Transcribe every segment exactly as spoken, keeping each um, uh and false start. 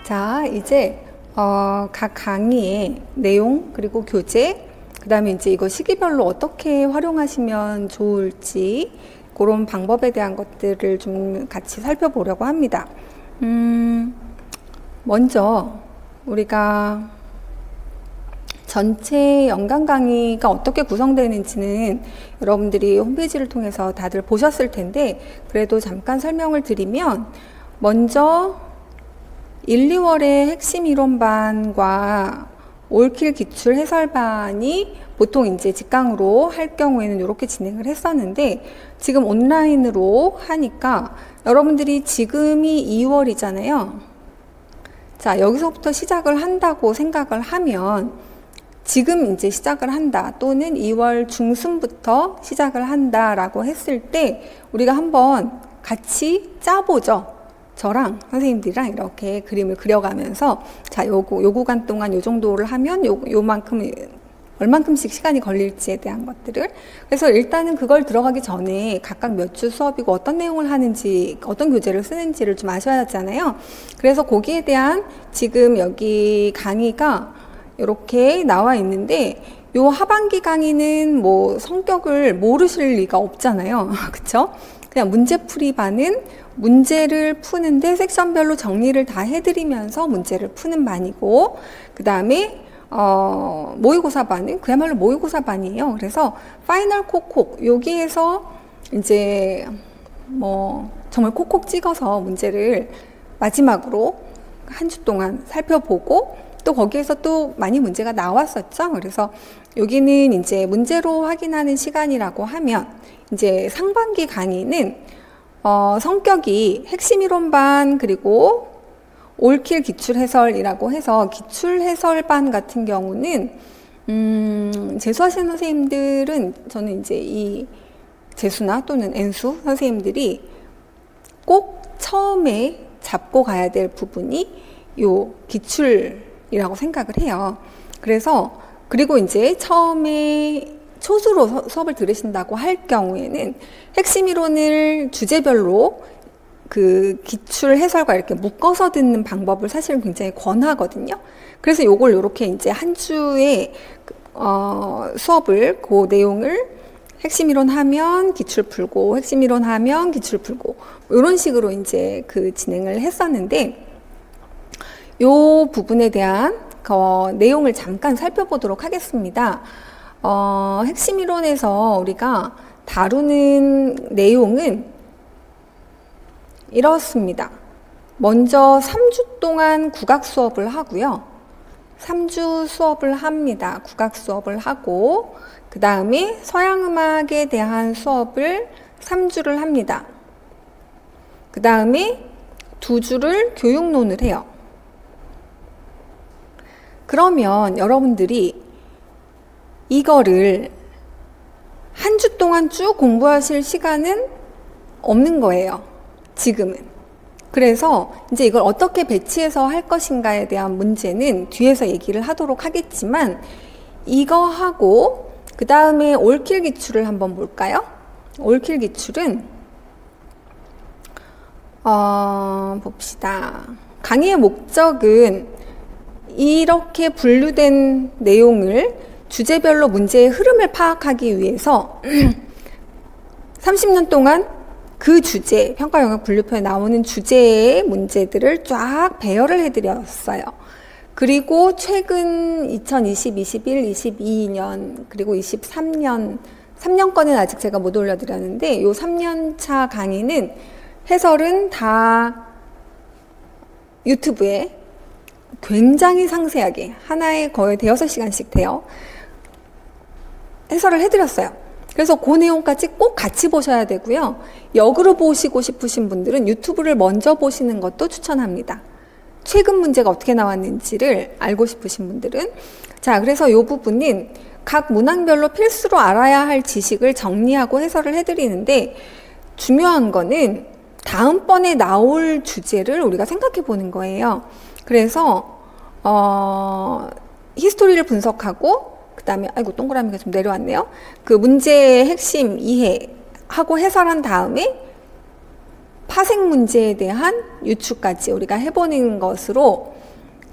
자, 이제 어, 각 강의의 내용 그리고 교재, 그 다음에 이제 이거 시기별로 어떻게 활용하시면 좋을지 그런 방법에 대한 것들을 좀 같이 살펴보려고 합니다. 음, 먼저 우리가 전체 연간 강의가 어떻게 구성되는지는 여러분들이 홈페이지를 통해서 다들 보셨을 텐데, 그래도 잠깐 설명을 드리면, 먼저 일, 이월의 핵심 이론반과 올킬 기출 해설반이 보통 이제 직강으로 할 경우에는 이렇게 진행을 했었는데, 지금 온라인으로 하니까 여러분들이 지금이 이월이잖아요. 자, 여기서부터 시작을 한다고 생각을 하면 지금 이제 시작을 한다, 또는 이월 중순부터 시작을 한다 라고 했을 때 우리가 한번 같이 짜보죠. 저랑 선생님들이랑 이렇게 그림을 그려가면서, 자, 요거, 요 구간 동안 요 정도를 하면 요, 요만큼, 얼만큼씩 시간이 걸릴지에 대한 것들을. 그래서 일단은 그걸 들어가기 전에 각각 몇 주 수업이고 어떤 내용을 하는지, 어떤 교재를 쓰는지를 좀 아셔야 하잖아요. 그래서 거기에 대한 지금 여기 강의가 이렇게 나와 있는데, 요 하반기 강의는 뭐 성격을 모르실 리가 없잖아요. 그쵸? 그냥 문제풀이 반은 문제를 푸는데 섹션별로 정리를 다 해드리면서 문제를 푸는 반이고, 그 다음에 어, 모의고사 반은 그야말로 모의고사 반이에요. 그래서 파이널 콕콕, 여기에서 이제 뭐 정말 콕콕 찍어서 문제를 마지막으로 한 주 동안 살펴보고, 또 거기에서 또 많이 문제가 나왔었죠. 그래서 여기는 이제 문제로 확인하는 시간이라고 하면, 이제 상반기 강의는 어, 성격이 핵심 이론반 그리고 올킬 기출 해설이라고 해서, 기출 해설반 같은 경우는 음, 재수하시는 선생님들은, 저는 이제 이 재수나 또는 N수 선생님들이 꼭 처음에 잡고 가야 될 부분이 요 기출이라고 생각을 해요. 그래서 그리고 이제 처음에 초수로 수업을 들으신다고 할 경우에는 핵심 이론을 주제별로 그 기출 해설과 이렇게 묶어서 듣는 방법을 사실은 굉장히 권하거든요. 그래서 요걸 요렇게 이제 한 주에 어, 수업을, 그 내용을 핵심 이론 하면 기출 풀고, 핵심 이론 하면 기출 풀고, 이런 식으로 이제 그 진행을 했었는데, 요 부분에 대한 어, 내용을 잠깐 살펴보도록 하겠습니다. 어, 핵심 이론에서 우리가 다루는 내용은 이렇습니다. 먼저 삼 주 동안 국악 수업을 하고요. 삼 주 수업을 합니다. 국악 수업을 하고, 그 다음에 서양음악에 대한 수업을 삼 주를 합니다. 그 다음에 두 주를 교육론을 해요. 그러면 여러분들이 이거를 한 주 동안 쭉 공부하실 시간은 없는 거예요. 지금은. 그래서 이제 이걸 어떻게 배치해서 할 것인가에 대한 문제는 뒤에서 얘기를 하도록 하겠지만, 이거 하고 그 다음에 올킬 기출을 한번 볼까요? 올킬 기출은 어, 봅시다. 강의의 목적은 이렇게 분류된 내용을 주제별로 문제의 흐름을 파악하기 위해서 삼십 년 동안 그 주제, 평가 영역 분류표에 나오는 주제의 문제들을 쫙 배열을 해드렸어요. 그리고 최근 이천이십, 이십일, 이십이 년, 그리고 이십삼 년, 삼 년권은 아직 제가 못 올려드렸는데, 요 삼 년 차 강의는 해설은 다 유튜브에 굉장히 상세하게, 하나에 거의 대여섯 시간씩 돼요. 해설을 해드렸어요. 그래서 그 내용까지 꼭 같이 보셔야 되고요. 역으로 보시고 싶으신 분들은 유튜브를 먼저 보시는 것도 추천합니다. 최근 문제가 어떻게 나왔는지를 알고 싶으신 분들은. 자, 그래서 이 부분은 각 문항별로 필수로 알아야 할 지식을 정리하고 해설을 해드리는데, 중요한 거는 다음번에 나올 주제를 우리가 생각해 보는 거예요. 그래서 어, 히스토리를 분석하고, 그 다음에 아이고 동그라미가 좀 내려왔네요. 그 문제의 핵심 이해하고 해설한 다음에 파생 문제에 대한 유추까지 우리가 해보는 것으로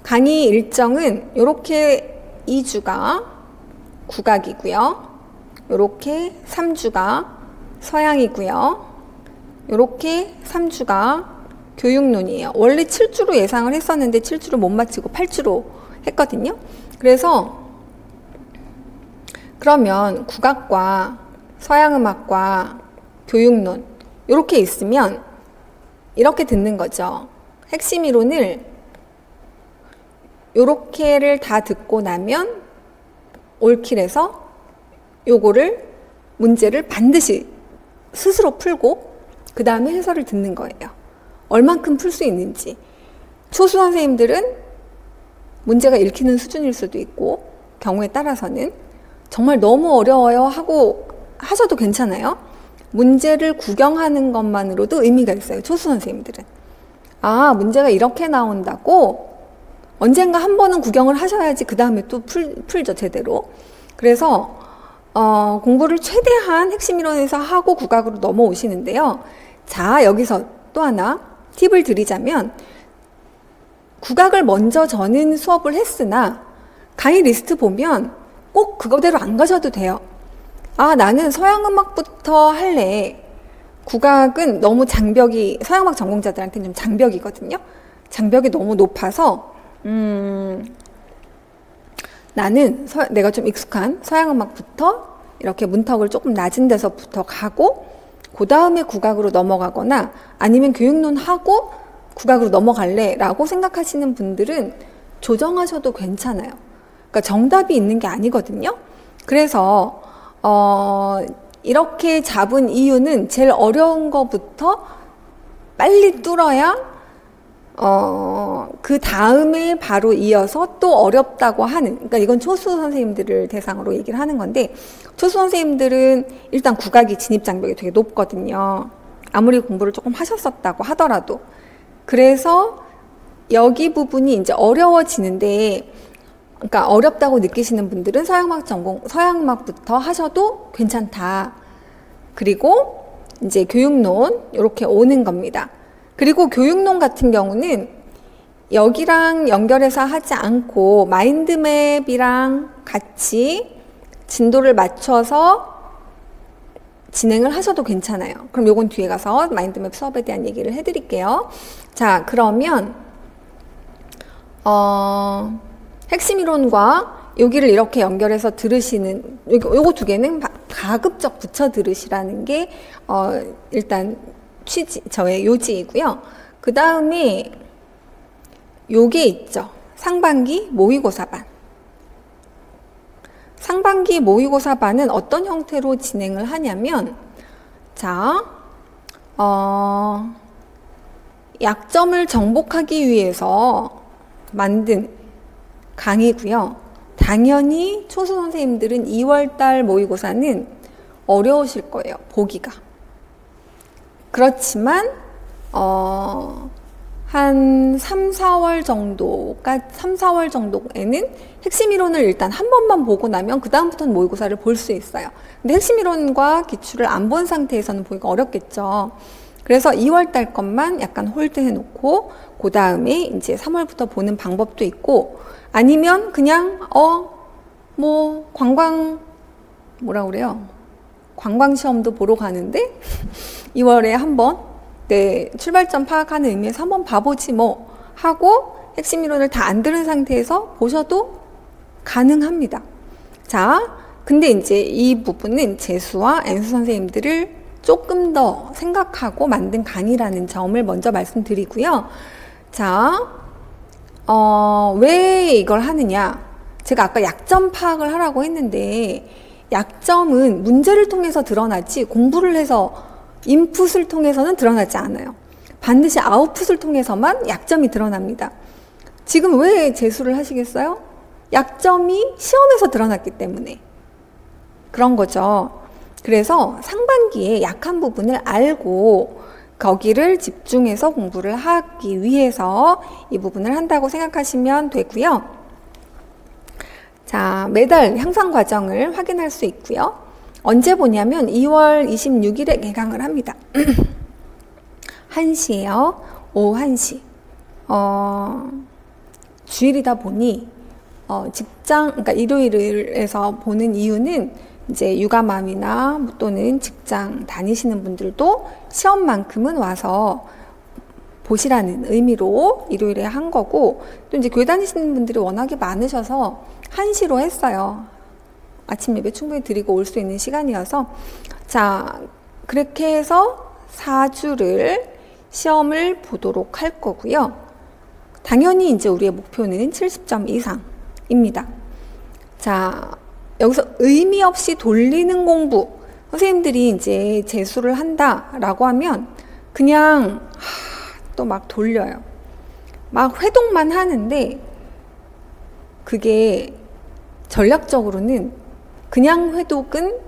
강의 일정은 이렇게 이 주가 국악이고요. 이렇게 삼 주가 서양이고요. 이렇게 삼 주가 교육론이에요. 원래 칠 주로 예상을 했었는데 칠 주로 못 마치고 팔 주로 했거든요. 그래서 그러면 국악과 서양음악과 교육론 이렇게 있으면 이렇게 듣는 거죠. 핵심 이론을 요렇게를 다 듣고 나면 올킬해서 요거를 문제를 반드시 스스로 풀고 그 다음에 해설을 듣는 거예요. 얼만큼 풀 수 있는지. 초수 선생님들은 문제가 읽히는 수준일 수도 있고 경우에 따라서는 정말 너무 어려워요 하고 하셔도 괜찮아요. 문제를 구경하는 것만으로도 의미가 있어요. 초수 선생님들은. 아, 문제가 이렇게 나온다고 언젠가 한 번은 구경을 하셔야지 그 다음에 또 풀, 풀죠, 제대로. 그래서 어, 공부를 최대한 핵심 이론에서 하고 국악으로 넘어오시는데요. 자, 여기서 또 하나 팁을 드리자면 국악을 먼저 저는 수업을 했으나 강의 리스트 보면 꼭 그거대로 안 가셔도 돼요. 아, 나는 서양음악부터 할래. 국악은 너무 장벽이, 서양음악 전공자들한테는 좀 장벽이거든요. 장벽이 너무 높아서 음, 나는 서, 내가 좀 익숙한 서양음악부터 이렇게 문턱을 조금 낮은 데서부터 가고 그 다음에 국악으로 넘어가거나 아니면 교육론 하고 국악으로 넘어갈래 라고 생각하시는 분들은 조정하셔도 괜찮아요. 그러니까 정답이 있는 게 아니거든요. 그래서 어, 이렇게 잡은 이유는 제일 어려운 거부터 빨리 뚫어야 어, 그 다음에 바로 이어서 또 어렵다고 하는, 그러니까 이건 초수 선생님들을 대상으로 얘기를 하는 건데, 초수 선생님들은 일단 국악이 진입장벽이 되게 높거든요. 아무리 공부를 조금 하셨었다고 하더라도. 그래서 여기 부분이 이제 어려워지는데, 그러니까 어렵다고 느끼시는 분들은 서양음악 전공, 서양음악부터 하셔도 괜찮다. 그리고 이제 교육론, 이렇게 오는 겁니다. 그리고 교육론 같은 경우는 여기랑 연결해서 하지 않고 마인드맵이랑 같이 진도를 맞춰서 진행을 하셔도 괜찮아요. 그럼 요건 뒤에 가서 마인드맵 수업에 대한 얘기를 해드릴게요. 자, 그러면 어, 핵심 이론과 여기를 이렇게 연결해서 들으시는 요거, 요거 두 개는 가급적 붙여 들으시라는 게 어, 일단 취지, 저의 요지이고요. 그 다음에 요게 있죠. 상반기 모의고사반. 상반기 모의고사반은 어떤 형태로 진행을 하냐면, 자, 어, 약점을 정복하기 위해서 만든 강의고요. 당연히 초수 선생님들은 이월달 모의고사는 어려우실 거예요. 보기가. 그렇지만 어, 한 삼, 사월 정도가 삼, 사월 정도에는 핵심 이론을 일단 한 번만 보고 나면 그 다음부터는 모의고사를 볼 수 있어요. 근데 핵심 이론과 기출을 안 본 상태에서는 보기가 어렵겠죠. 그래서 이월달 것만 약간 홀드해 놓고 그 다음에 이제 삼월부터 보는 방법도 있고, 아니면 그냥 어 뭐 관광 뭐라 그래요? 관광 시험도 보러 가는데 이월에 한번 내 출발점 파악하는 의미에서 한번 봐보지 뭐 하고 핵심 이론을 다 안 들은 상태에서 보셔도 가능합니다. 자, 근데 이제 이 부분은 재수와 엔수 선생님들을 조금 더 생각하고 만든 강의라는 점을 먼저 말씀드리고요. 자, 어, 왜 이걸 하느냐? 제가 아까 약점 파악을 하라고 했는데 약점은 문제를 통해서 드러나지 공부를 해서 인풋을 통해서는 드러나지 않아요. 반드시 아웃풋을 통해서만 약점이 드러납니다. 지금 왜 재수를 하시겠어요? 약점이 시험에서 드러났기 때문에 그런 거죠. 그래서 상반기에 약한 부분을 알고 거기를 집중해서 공부를 하기 위해서 이 부분을 한다고 생각하시면 되고요. 자, 매달 향상 과정을 확인할 수 있고요. 언제 보냐면 이월 이십육일에 개강을 합니다. 한 시에요. 오후 한 시. 어, 주일이다 보니 어, 직장, 그러니까 일요일에서 보는 이유는 이제 육아맘이나 또는 직장 다니시는 분들도 시험만큼은 와서 보시라는 의미로 일요일에 한 거고, 또 이제 교회 다니시는 분들이 워낙에 많으셔서 한시로 했어요. 아침 예배 충분히 드리고 올 수 있는 시간이어서. 자, 그렇게 해서 사 주를 시험을 보도록 할 거고요. 당연히 이제 우리의 목표는 칠십 점 이상입니다. 자, 여기서 의미 없이 돌리는 공부, 선생님들이 이제 재수를 한다라고 하면 그냥 또 막 돌려요. 막 회독만 하는데 그게 전략적으로는 그냥 회독은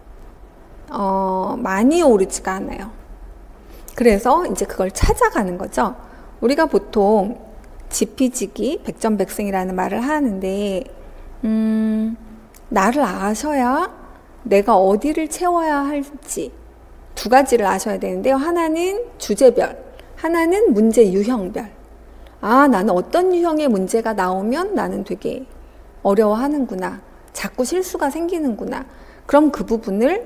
어, 많이 오르지가 않아요. 그래서 이제 그걸 찾아가는 거죠. 우리가 보통 지피지기 백전백승이라는 말을 하는데 음, 나를 아셔야 내가 어디를 채워야 할지 두 가지를 아셔야 되는데요. 하나는 주제별, 하나는 문제 유형별. 아, 나는 어떤 유형의 문제가 나오면 나는 되게 어려워하는구나. 자꾸 실수가 생기는구나. 그럼 그 부분을,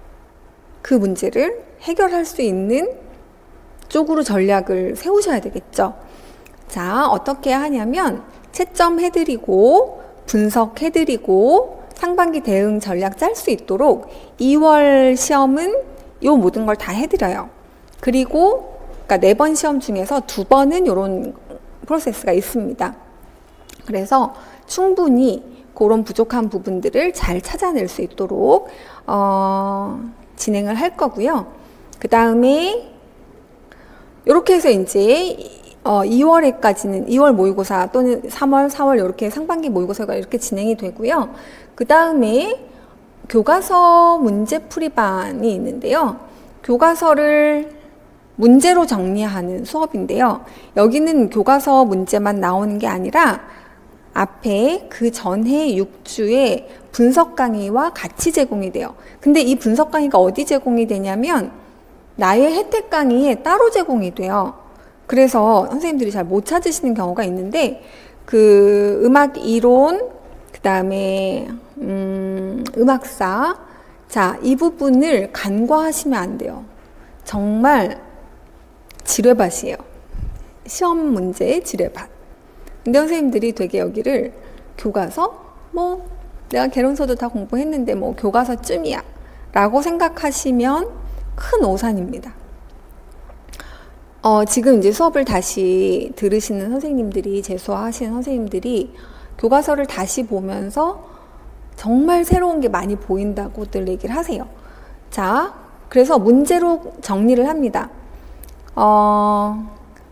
그 문제를 해결할 수 있는 쪽으로 전략을 세우셔야 되겠죠. 자, 어떻게 하냐면 채점해드리고 분석해드리고 상반기 대응 전략 짤 수 있도록 이월 시험은 요 모든 걸 다 해드려요. 그리고 그러니까 네 번 시험 중에서 두 번은 이런 프로세스가 있습니다. 그래서 충분히 그런 부족한 부분들을 잘 찾아낼 수 있도록 어, 진행을 할 거고요. 그 다음에 이렇게 해서 이제 어, 이월에까지는 이월 모의고사 또는 삼월, 사월 이렇게 상반기 모의고사가 이렇게 진행이 되고요. 그 다음에 교과서 문제풀이반이 있는데요. 교과서를 문제로 정리하는 수업인데요. 여기는 교과서 문제만 나오는 게 아니라 앞에 그 전해 육 주의 분석 강의와 같이 제공이 돼요. 근데 이 분석 강의가 어디 제공이 되냐면 나의 혜택 강의에 따로 제공이 돼요. 그래서 선생님들이 잘 못 찾으시는 경우가 있는데 그 음악 이론, 그 다음에 음, 음악사, 자, 이 부분을 간과하시면 안 돼요. 정말 지뢰밭이에요. 시험 문제의 지뢰밭. 근데 선생님들이 되게 여기를 교과서? 뭐 내가 개론서도 다 공부했는데 뭐 교과서쯤이야 라고 생각하시면 큰 오산입니다. 어, 지금 이제 수업을 다시 들으시는 선생님들이, 재수하시는 선생님들이 교과서를 다시 보면서 정말 새로운 게 많이 보인다고들 얘기를 하세요. 자, 그래서 문제로 정리를 합니다. 어,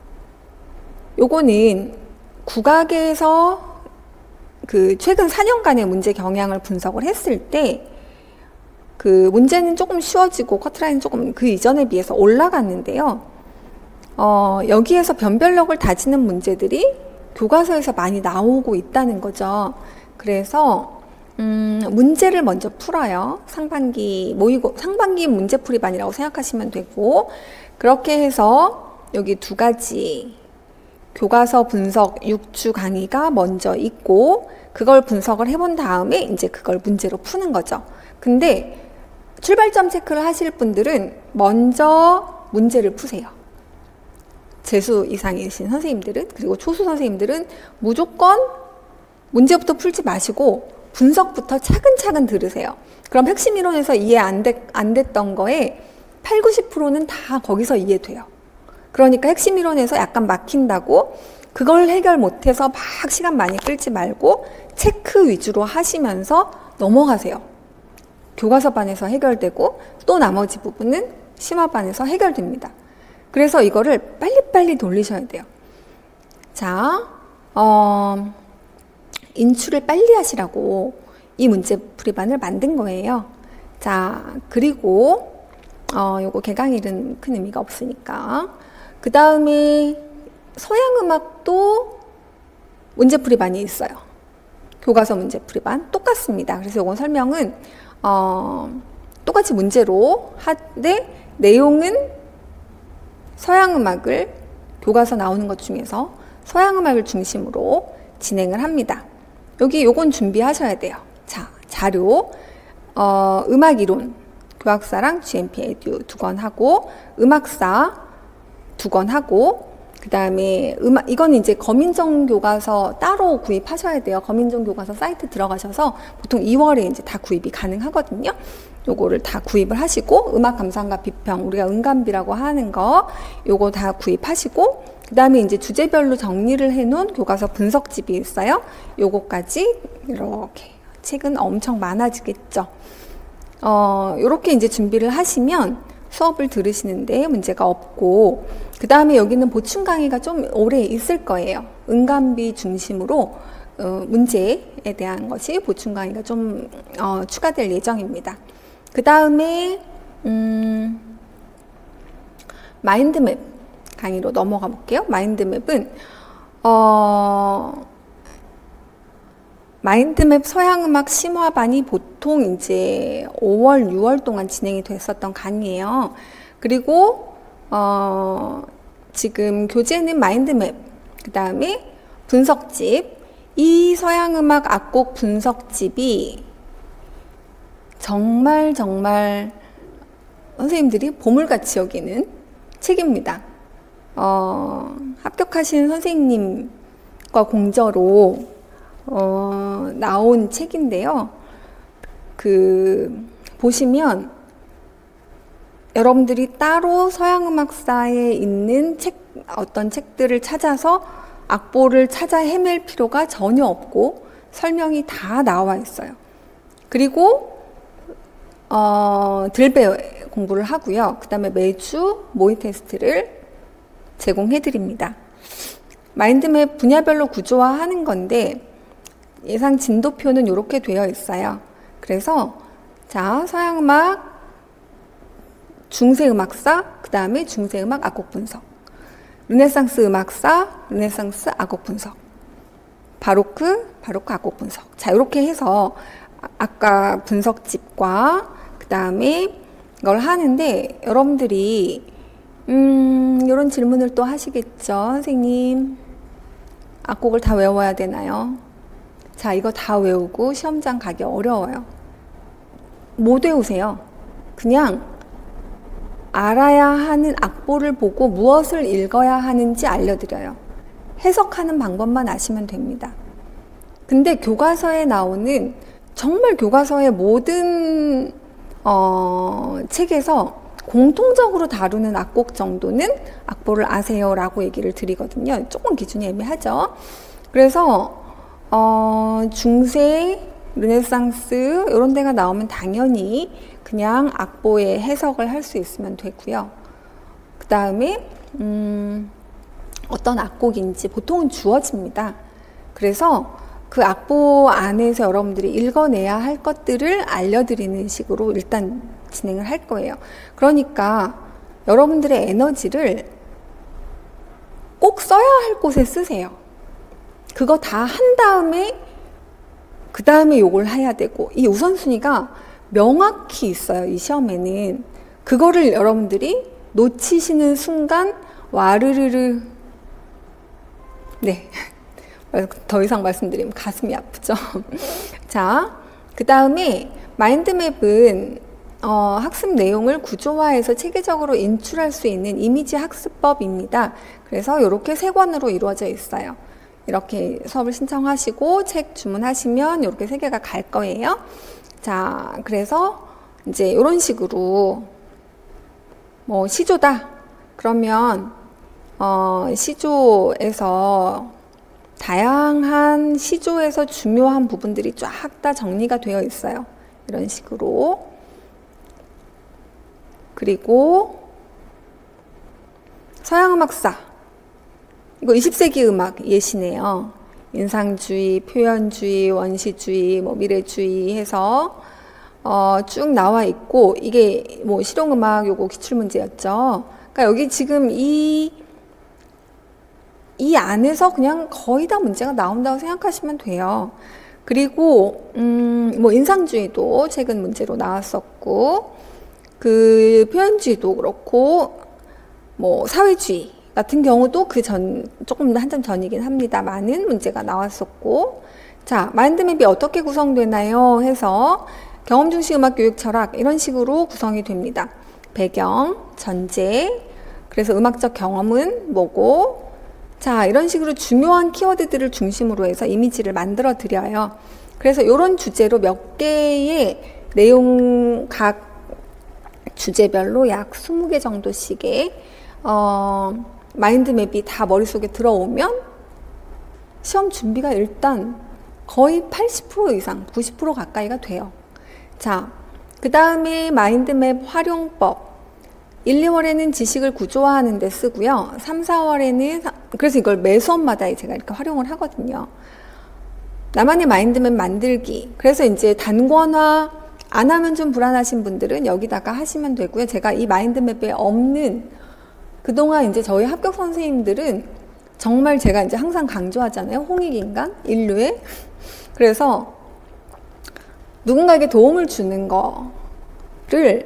요거는 국악에서 그 최근 사 년간의 문제 경향을 분석을 했을 때 그 문제는 조금 쉬워지고 커트라인은 조금 그 이전에 비해서 올라갔는데요. 어, 여기에서 변별력을 다지는 문제들이 교과서에서 많이 나오고 있다는 거죠. 그래서 음, 문제를 먼저 풀어요. 상반기 모의고 상반기 문제풀이반이라고 생각하시면 되고, 그렇게 해서 여기 두 가지 교과서 분석 육 주 강의가 먼저 있고 그걸 분석을 해본 다음에 이제 그걸 문제로 푸는 거죠. 근데 출발점 체크를 하실 분들은 먼저 문제를 푸세요. 재수 이상이신 선생님들은, 그리고 초수 선생님들은 무조건 문제부터 풀지 마시고 분석부터 차근차근 들으세요. 그럼 핵심 이론에서 이해 안, 되, 안 됐던 거에 팔, 구십 퍼센트는 다 거기서 이해돼요. 그러니까 핵심 이론에서 약간 막힌다고 그걸 해결 못해서 막 시간 많이 끌지 말고 체크 위주로 하시면서 넘어가세요. 교과서반에서 해결되고 또 나머지 부분은 심화반에서 해결됩니다. 그래서 이거를 빨리빨리 돌리셔야 돼요. 자, 어, 인출을 빨리 하시라고 이 문제풀이반을 만든 거예요. 자, 그리고 어, 요거 개강일은 큰 의미가 없으니까. 그 다음에 서양음악도 문제풀이반이 있어요. 교과서 문제풀이반 똑같습니다. 그래서 요건 설명은 어, 똑같이 문제로 하되 내용은 서양음악을 교과서 나오는 것 중에서 서양음악을 중심으로 진행을 합니다. 여기 요건 준비하셔야 돼요. 자, 자료, 어, 음악이론, 교학사랑 지엠피 에듀 두 권 하고, 음악사 두 권 하고, 그 다음에 음악, 이건 이제 검인정 교과서 따로 구입하셔야 돼요. 검인정 교과서 사이트 들어가셔서 보통 이월에 이제 다 구입이 가능하거든요. 요거를 다 구입을 하시고, 음악 감상과 비평, 우리가 음감비라고 하는 거, 요거 다 구입하시고, 그 다음에 이제 주제별로 정리를 해놓은 교과서 분석집이 있어요. 요거까지 이렇게. 책은 엄청 많아지겠죠. 어, 요렇게 이제 준비를 하시면 수업을 들으시는데 문제가 없고, 그 다음에 여기는 보충 강의가 좀 오래 있을 거예요. 음감비 중심으로 어, 문제에 대한 것이 보충 강의가 좀 어, 추가될 예정입니다. 그 다음에 음, 마인드맵 강의로 넘어가 볼게요. 마인드맵은 어, 마인드맵 서양음악 심화반이 보통 이제 오월, 유월 동안 진행이 됐었던 강의예요. 그리고 어, 지금 교재는 마인드맵, 그 다음에 분석집, 이 서양음악 악곡 분석집이 정말 정말 선생님들이 보물같이 여기는 책입니다. 어, 합격하신 선생님과 공저로 어, 나온 책인데요. 그 보시면 여러분들이 따로 서양음악사에 있는 책, 어떤 책들을 찾아서 악보를 찾아 헤맬 필요가 전혀 없고 설명이 다 나와 있어요. 그리고 어, 들배 공부를 하고요. 그 다음에 매주 모의 테스트를 제공해 드립니다. 마인드맵 분야별로 구조화하는 건데 예상 진도표는 이렇게 되어 있어요. 그래서 자, 서양음악, 중세음악사, 그 다음에 중세음악 악곡 분석, 르네상스 음악사, 르네상스 악곡 분석, 바로크, 바로크 악곡 분석. 자, 이렇게 해서 아까 분석집과 그 다음에 이걸 하는데 여러분들이 음, 이런 질문을 또 하시겠죠. 선생님, 악곡을 다 외워야 되나요? 자, 이거 다 외우고 시험장 가기 어려워요. 못 외우세요. 그냥 알아야 하는 악보를 보고 무엇을 읽어야 하는지 알려드려요. 해석하는 방법만 아시면 됩니다. 근데 교과서에 나오는 정말 교과서의 모든 어, 책에서 공통적으로 다루는 악곡 정도는 악보를 아세요라고 얘기를 드리거든요. 조금 기준이 애매하죠. 그래서 어, 중세, 르네상스 이런 데가 나오면 당연히 그냥 악보의 해석을 할 수 있으면 되고요. 그 다음에 음, 어떤 악곡인지 보통은 주어집니다. 그래서 그 악보 안에서 여러분들이 읽어내야 할 것들을 알려드리는 식으로 일단 진행을 할 거예요. 그러니까 여러분들의 에너지를 꼭 써야 할 곳에 쓰세요. 그거 다 한 다음에 그 다음에 요걸 해야 되고, 이 우선순위가 명확히 있어요. 이 시험에는. 그거를 여러분들이 놓치시는 순간 와르르르, 네, 더 이상 말씀드리면 가슴이 아프죠. 자, 그 다음에 마인드맵은 어, 학습 내용을 구조화해서 체계적으로 인출할 수 있는 이미지 학습법입니다. 그래서 이렇게 세 권으로 이루어져 있어요. 이렇게 수업을 신청하시고 책 주문하시면 이렇게 세 개가 갈 거예요. 자, 그래서 이제 이런 식으로 뭐 시조다. 그러면 어, 시조에서 다양한 시조에서 중요한 부분들이 쫙 다 정리가 되어 있어요. 이런 식으로. 그리고 서양음악사, 이거 이십 세기 음악 예시네요. 인상주의, 표현주의, 원시주의, 뭐 미래주의 해서 어, 쭉 나와 있고, 이게 뭐 실용음악 요거 기출문제였죠. 그러니까 여기 지금 이, 이 안에서 그냥 거의 다 문제가 나온다고 생각하시면 돼요. 그리고 음, 뭐 인상주의도 최근 문제로 나왔었고, 그 표현주의도 그렇고, 뭐 사회주의, 같은 경우도 그 전, 조금 한참 전이긴 합니다. 많은 문제가 나왔었고. 자, 마인드맵이 어떻게 구성되나요? 해서 경험 중심 음악 교육 철학 이런 식으로 구성이 됩니다. 배경, 전제, 그래서 음악적 경험은 뭐고, 자, 이런 식으로 중요한 키워드들을 중심으로 해서 이미지를 만들어 드려요. 그래서 이런 주제로 몇 개의 내용 각 주제별로 약 스무 개 정도씩의 어, 마인드맵이 다 머릿속에 들어오면 시험 준비가 일단 거의 팔십 퍼센트 이상, 구십 퍼센트 가까이가 돼요. 자, 그 다음에 마인드맵 활용법. 일, 이월에는 지식을 구조화하는 데 쓰고요. 삼, 사월에는, 그래서 이걸 매 수업마다 제가 이렇게 활용을 하거든요. 나만의 마인드맵 만들기. 그래서 이제 단권화 안 하면 좀 불안하신 분들은 여기다가 하시면 되고요. 제가 이 마인드맵에 없는, 그동안 이제 저희 합격 선생님들은 정말 제가 이제 항상 강조하잖아요. 홍익인간, 인류에. 그래서 누군가에게 도움을 주는 거를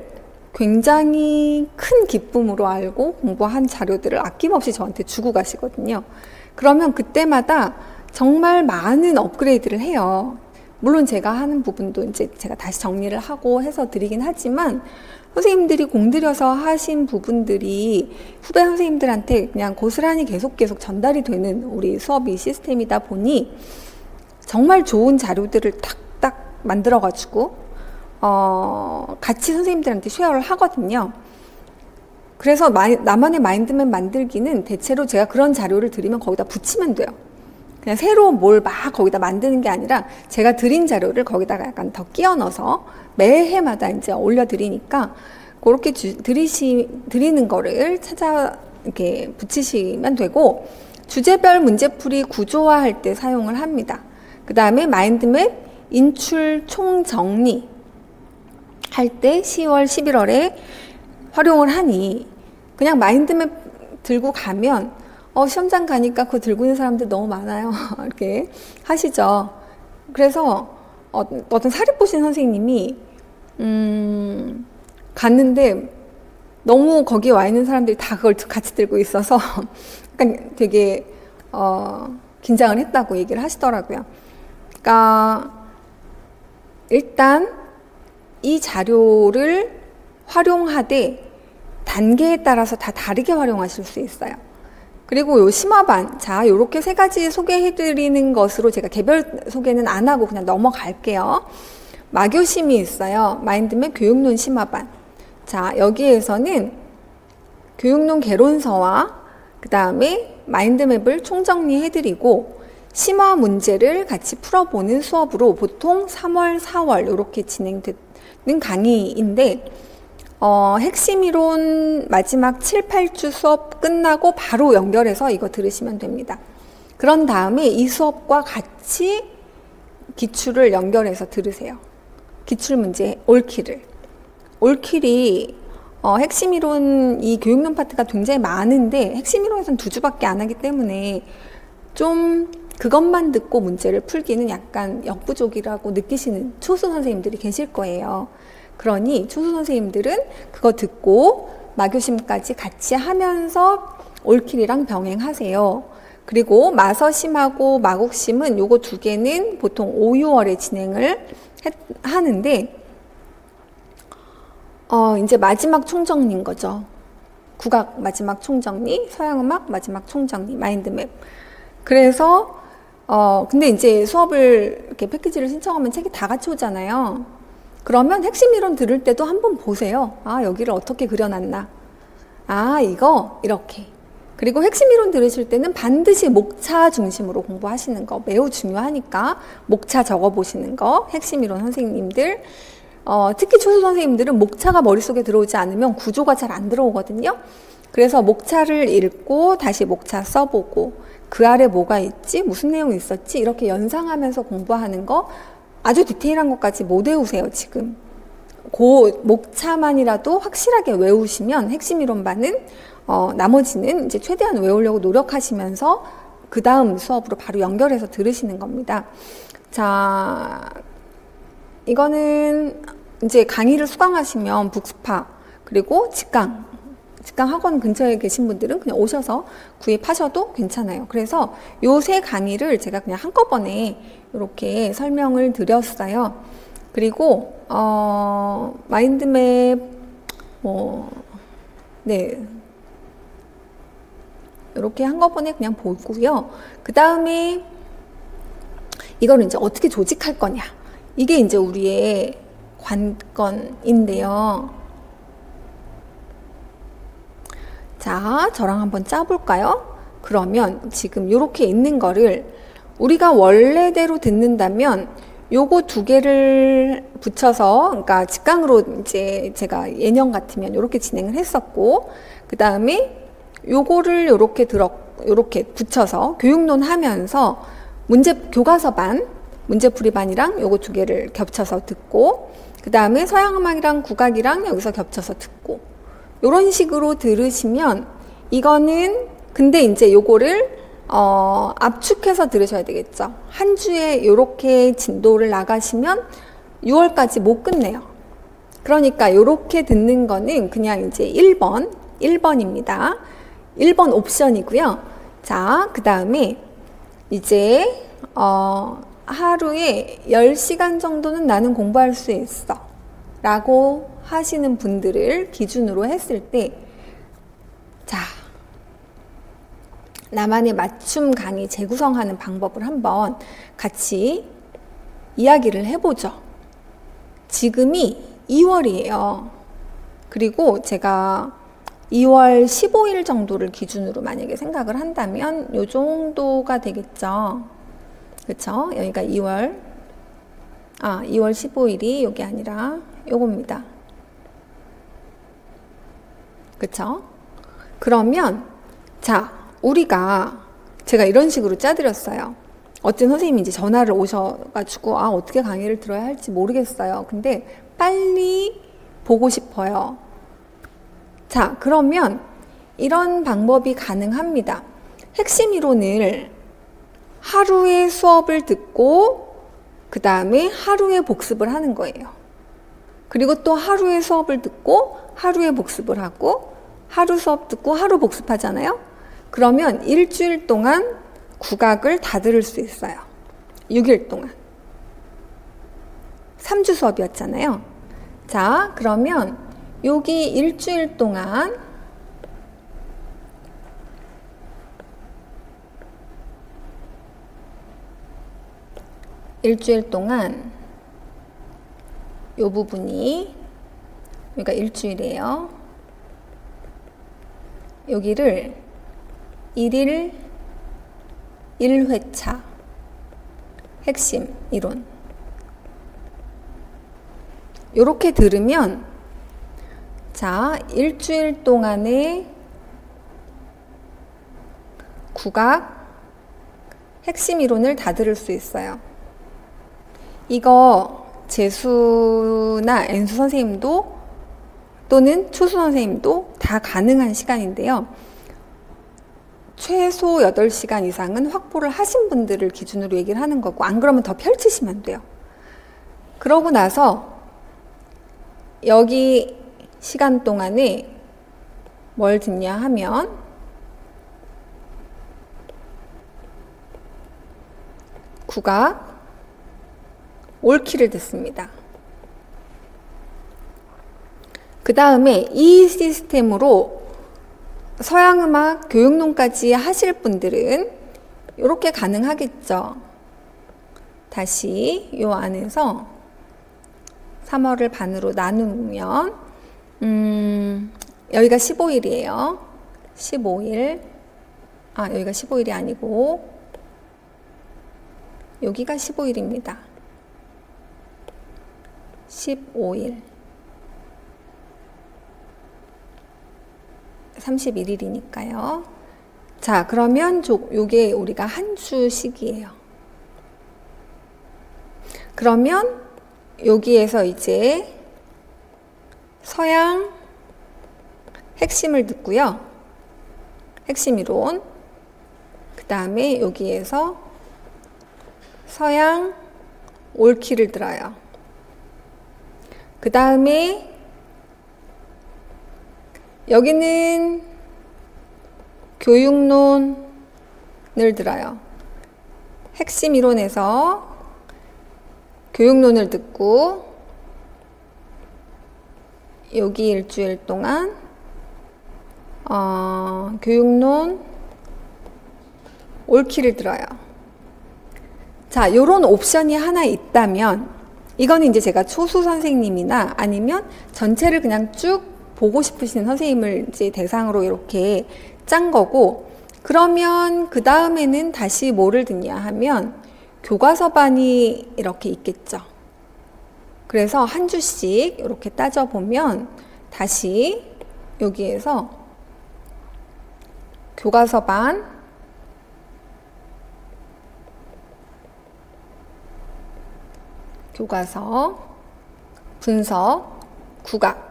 굉장히 큰 기쁨으로 알고 공부한 자료들을 아낌없이 저한테 주고 가시거든요. 그러면 그때마다 정말 많은 업그레이드를 해요. 물론 제가 하는 부분도 이제 제가 다시 정리를 하고 해서 드리긴 하지만 선생님들이 공들여서 하신 부분들이 후배 선생님들한테 그냥 고스란히 계속 계속 전달이 되는 우리 수업이 시스템이다 보니 정말 좋은 자료들을 딱딱 만들어가지고 어, 같이 선생님들한테 쉐어를 하거든요. 그래서 마이, 나만의 마인드맵 만들기는 대체로 제가 그런 자료를 드리면 거기다 붙이면 돼요. 그냥 새로 뭘 막 거기다 만드는 게 아니라 제가 드린 자료를 거기다가 약간 더 끼워 넣어서 매해마다 이제 올려드리니까 그렇게 주, 드리시, 드리는 거를 찾아 이렇게 붙이시면 되고 주제별 문제풀이 구조화할 때 사용을 합니다. 그 다음에 마인드맵 인출 총정리 할 때 시월, 십일월에 활용을 하니 그냥 마인드맵 들고 가면 어, 시험장 가니까 그거 들고 있는 사람들 너무 많아요. 이렇게 하시죠. 그래서 어, 어떤 사립보신 선생님이 음, 갔는데 너무 거기에 와 있는 사람들이 다 그걸 같이 들고 있어서 약간 되게 어, 긴장을 했다고 얘기를 하시더라고요. 그러니까 일단 이 자료를 활용하되 단계에 따라서 다 다르게 활용하실 수 있어요. 그리고 요 심화반, 자, 요렇게 세 가지 소개해드리는 것으로 제가 개별 소개는 안 하고 그냥 넘어갈게요. 마교심이 있어요. 마인드맵 교육론 심화반. 자, 여기에서는 교육론 개론서와 그 다음에 마인드맵을 총정리해드리고 심화 문제를 같이 풀어보는 수업으로 보통 삼월, 사월 이렇게 진행되는 강의인데 어, 핵심 이론 마지막 칠, 팔 주 수업 끝나고 바로 연결해서 이거 들으시면 됩니다. 그런 다음에 이 수업과 같이 기출을 연결해서 들으세요. 기출문제 올킬을. 올킬이 어, 핵심 이론 이 교육론 파트가 굉장히 많은데 핵심 이론에서는 두 주밖에 안 하기 때문에 좀 그것만 듣고 문제를 풀기는 약간 역부족이라고 느끼시는 초수 선생님들이 계실 거예요. 그러니 초수 선생님들은 그거 듣고 마교심까지 같이 하면서 올킬이랑 병행하세요. 그리고 마서심하고 마국심은 요거 두 개는 보통 오, 유월에 진행을 했, 하는데 어, 이제 마지막 총정리인 거죠. 국악 마지막 총정리, 서양음악 마지막 총정리, 마인드맵. 그래서 어, 근데 이제 수업을 이렇게 패키지를 신청하면 책이 다 같이 오잖아요. 그러면 핵심 이론 들을 때도 한번 보세요. 아, 여기를 어떻게 그려놨나. 아, 이거 이렇게. 그리고 핵심 이론 들으실 때는 반드시 목차 중심으로 공부하시는 거 매우 중요하니까 목차 적어보시는 거. 핵심 이론 선생님들 어, 특히 초수 선생님들은 목차가 머릿속에 들어오지 않으면 구조가 잘 안 들어오거든요. 그래서 목차를 읽고 다시 목차 써보고 그 아래 뭐가 있지? 무슨 내용이 있었지? 이렇게 연상하면서 공부하는 거 아주 디테일한 것까지 못 외우세요, 지금. 그 목차만이라도 확실하게 외우시면 핵심 이론반은 어, 나머지는 이제 최대한 외우려고 노력하시면서 그 다음 수업으로 바로 연결해서 들으시는 겁니다. 자, 이거는 이제 강의를 수강하시면 북스파 그리고 직강 직강 학원 근처에 계신 분들은 그냥 오셔서 구입하셔도 괜찮아요. 그래서 요 세 강의를 제가 그냥 한꺼번에 이렇게 설명을 드렸어요. 그리고 어, 마인드맵 뭐 네. 이렇게 한꺼번에 그냥 보고요. 그 다음에 이걸 이제 어떻게 조직할 거냐. 이게 이제 우리의 관건인데요. 자, 저랑 한번 짜볼까요? 그러면 지금 이렇게 있는 거를 우리가 원래대로 듣는다면 요거 두 개를 붙여서, 그러니까 직강으로 이제 제가 예년 같으면 이렇게 진행을 했었고, 그 다음에 요거를 요렇게 들어, 요렇게 붙여서 교육론 하면서 문제, 교과서반, 문제풀이반이랑 요거 두 개를 겹쳐서 듣고, 그 다음에 서양음악이랑 국악이랑 여기서 겹쳐서 듣고, 요런 식으로 들으시면, 이거는, 근데 이제 요거를, 어, 압축해서 들으셔야 되겠죠. 한 주에 요렇게 진도를 나가시면 유월까지 못 끝내요. 그러니까 요렇게 듣는 거는 그냥 이제 일 번, 일 번입니다. 일 번 옵션이고요. 자, 그 다음에 이제 어, 하루에 열 시간 정도는 나는 공부할 수 있어 라고 하시는 분들을 기준으로 했을 때, 자, 나만의 맞춤 강의 재구성하는 방법을 한번 같이 이야기를 해보죠. 지금이 이월이에요. 그리고 제가 이월 십오일 정도를 기준으로 만약에 생각을 한다면 요 정도가 되겠죠. 그쵸? 여기가 이월, 아, 이월 십오일이 요게 아니라 요겁니다. 그쵸? 그러면, 자, 우리가, 제가 이런 식으로 짜드렸어요. 어떤 선생님이 이제 전화를 오셔가지고, 아, 어떻게 강의를 들어야 할지 모르겠어요. 근데 빨리 보고 싶어요. 자, 그러면 이런 방법이 가능합니다. 핵심 이론을 하루에 수업을 듣고 그 다음에 하루에 복습을 하는 거예요. 그리고 또 하루에 수업을 듣고 하루에 복습을 하고 하루 수업 듣고 하루 복습하잖아요. 그러면 일주일 동안 국악을 다 들을 수 있어요. 육 일 동안. 삼 주 수업이었잖아요. 자, 그러면 여기 일주일 동안 일주일 동안 요 부분이 여기가 일주일이에요. 여기를 일일 일 회차 핵심 이론 요렇게 들으면, 자, 일주일 동안의 국악 핵심 이론을 다 들을 수 있어요. 이거 재수나 엔수 선생님도 또는 초수 선생님도 다 가능한 시간인데요. 최소 여덟 시간 이상은 확보를 하신 분들을 기준으로 얘기를 하는 거고, 안 그러면 더 펼치시면 돼요. 그러고 나서 여기 시간 동안에 뭘 듣냐 하면 국악 올키를 듣습니다. 그 다음에 이 시스템으로 서양음악 교육론까지 하실 분들은 이렇게 가능하겠죠. 다시 이 안에서 삼월을 반으로 나누면 음, 여기가 십오일이에요. 십오일. 아, 여기가 십오일이 아니고 여기가 십오일입니다. 십오일. 삼십일일이니까요. 자, 그러면 요게 우리가 한 주씩이에요. 그러면 여기에서 이제 서양 핵심을 듣고요. 핵심 이론. 그 다음에 여기에서 서양 올키를 들어요. 그 다음에 여기는 교육론을 들어요. 핵심 이론에서 교육론을 듣고 여기 일주일 동안 어, 교육론 옳기를 들어요. 자, 요런 옵션이 하나 있다면 이거는 이제 제가 초수 선생님이나 아니면 전체를 그냥 쭉 보고 싶으신 선생님을 이제 대상으로 이렇게 짠 거고, 그러면 그 다음에는 다시 뭐를 듣냐 하면 교과서반이 이렇게 있겠죠. 그래서 한 주씩 이렇게 따져보면 다시 여기에서 교과서반, 교과서, 분석, 국악.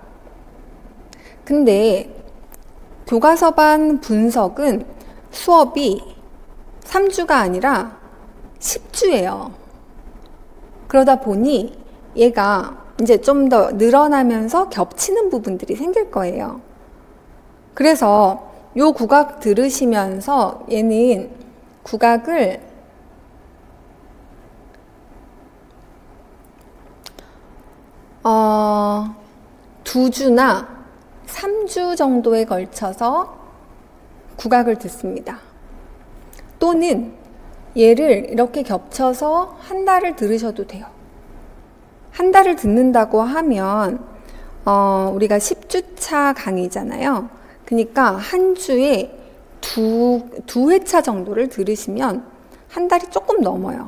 근데 교과서반 분석은 수업이 삼 주가 아니라 십 주예요. 그러다 보니 얘가 이제 좀 더 늘어나면서 겹치는 부분들이 생길 거예요. 그래서 요 국악 들으시면서 얘는 국악을 어, 두 주나 삼 주 정도에 걸쳐서 국악을 듣습니다. 또는 얘를 이렇게 겹쳐서 한 달을 들으셔도 돼요. 한 달을 듣는다고 하면 어, 우리가 십 주차 강의잖아요. 그러니까 한 주에 두, 두 회차 정도를 들으시면 한 달이 조금 넘어요.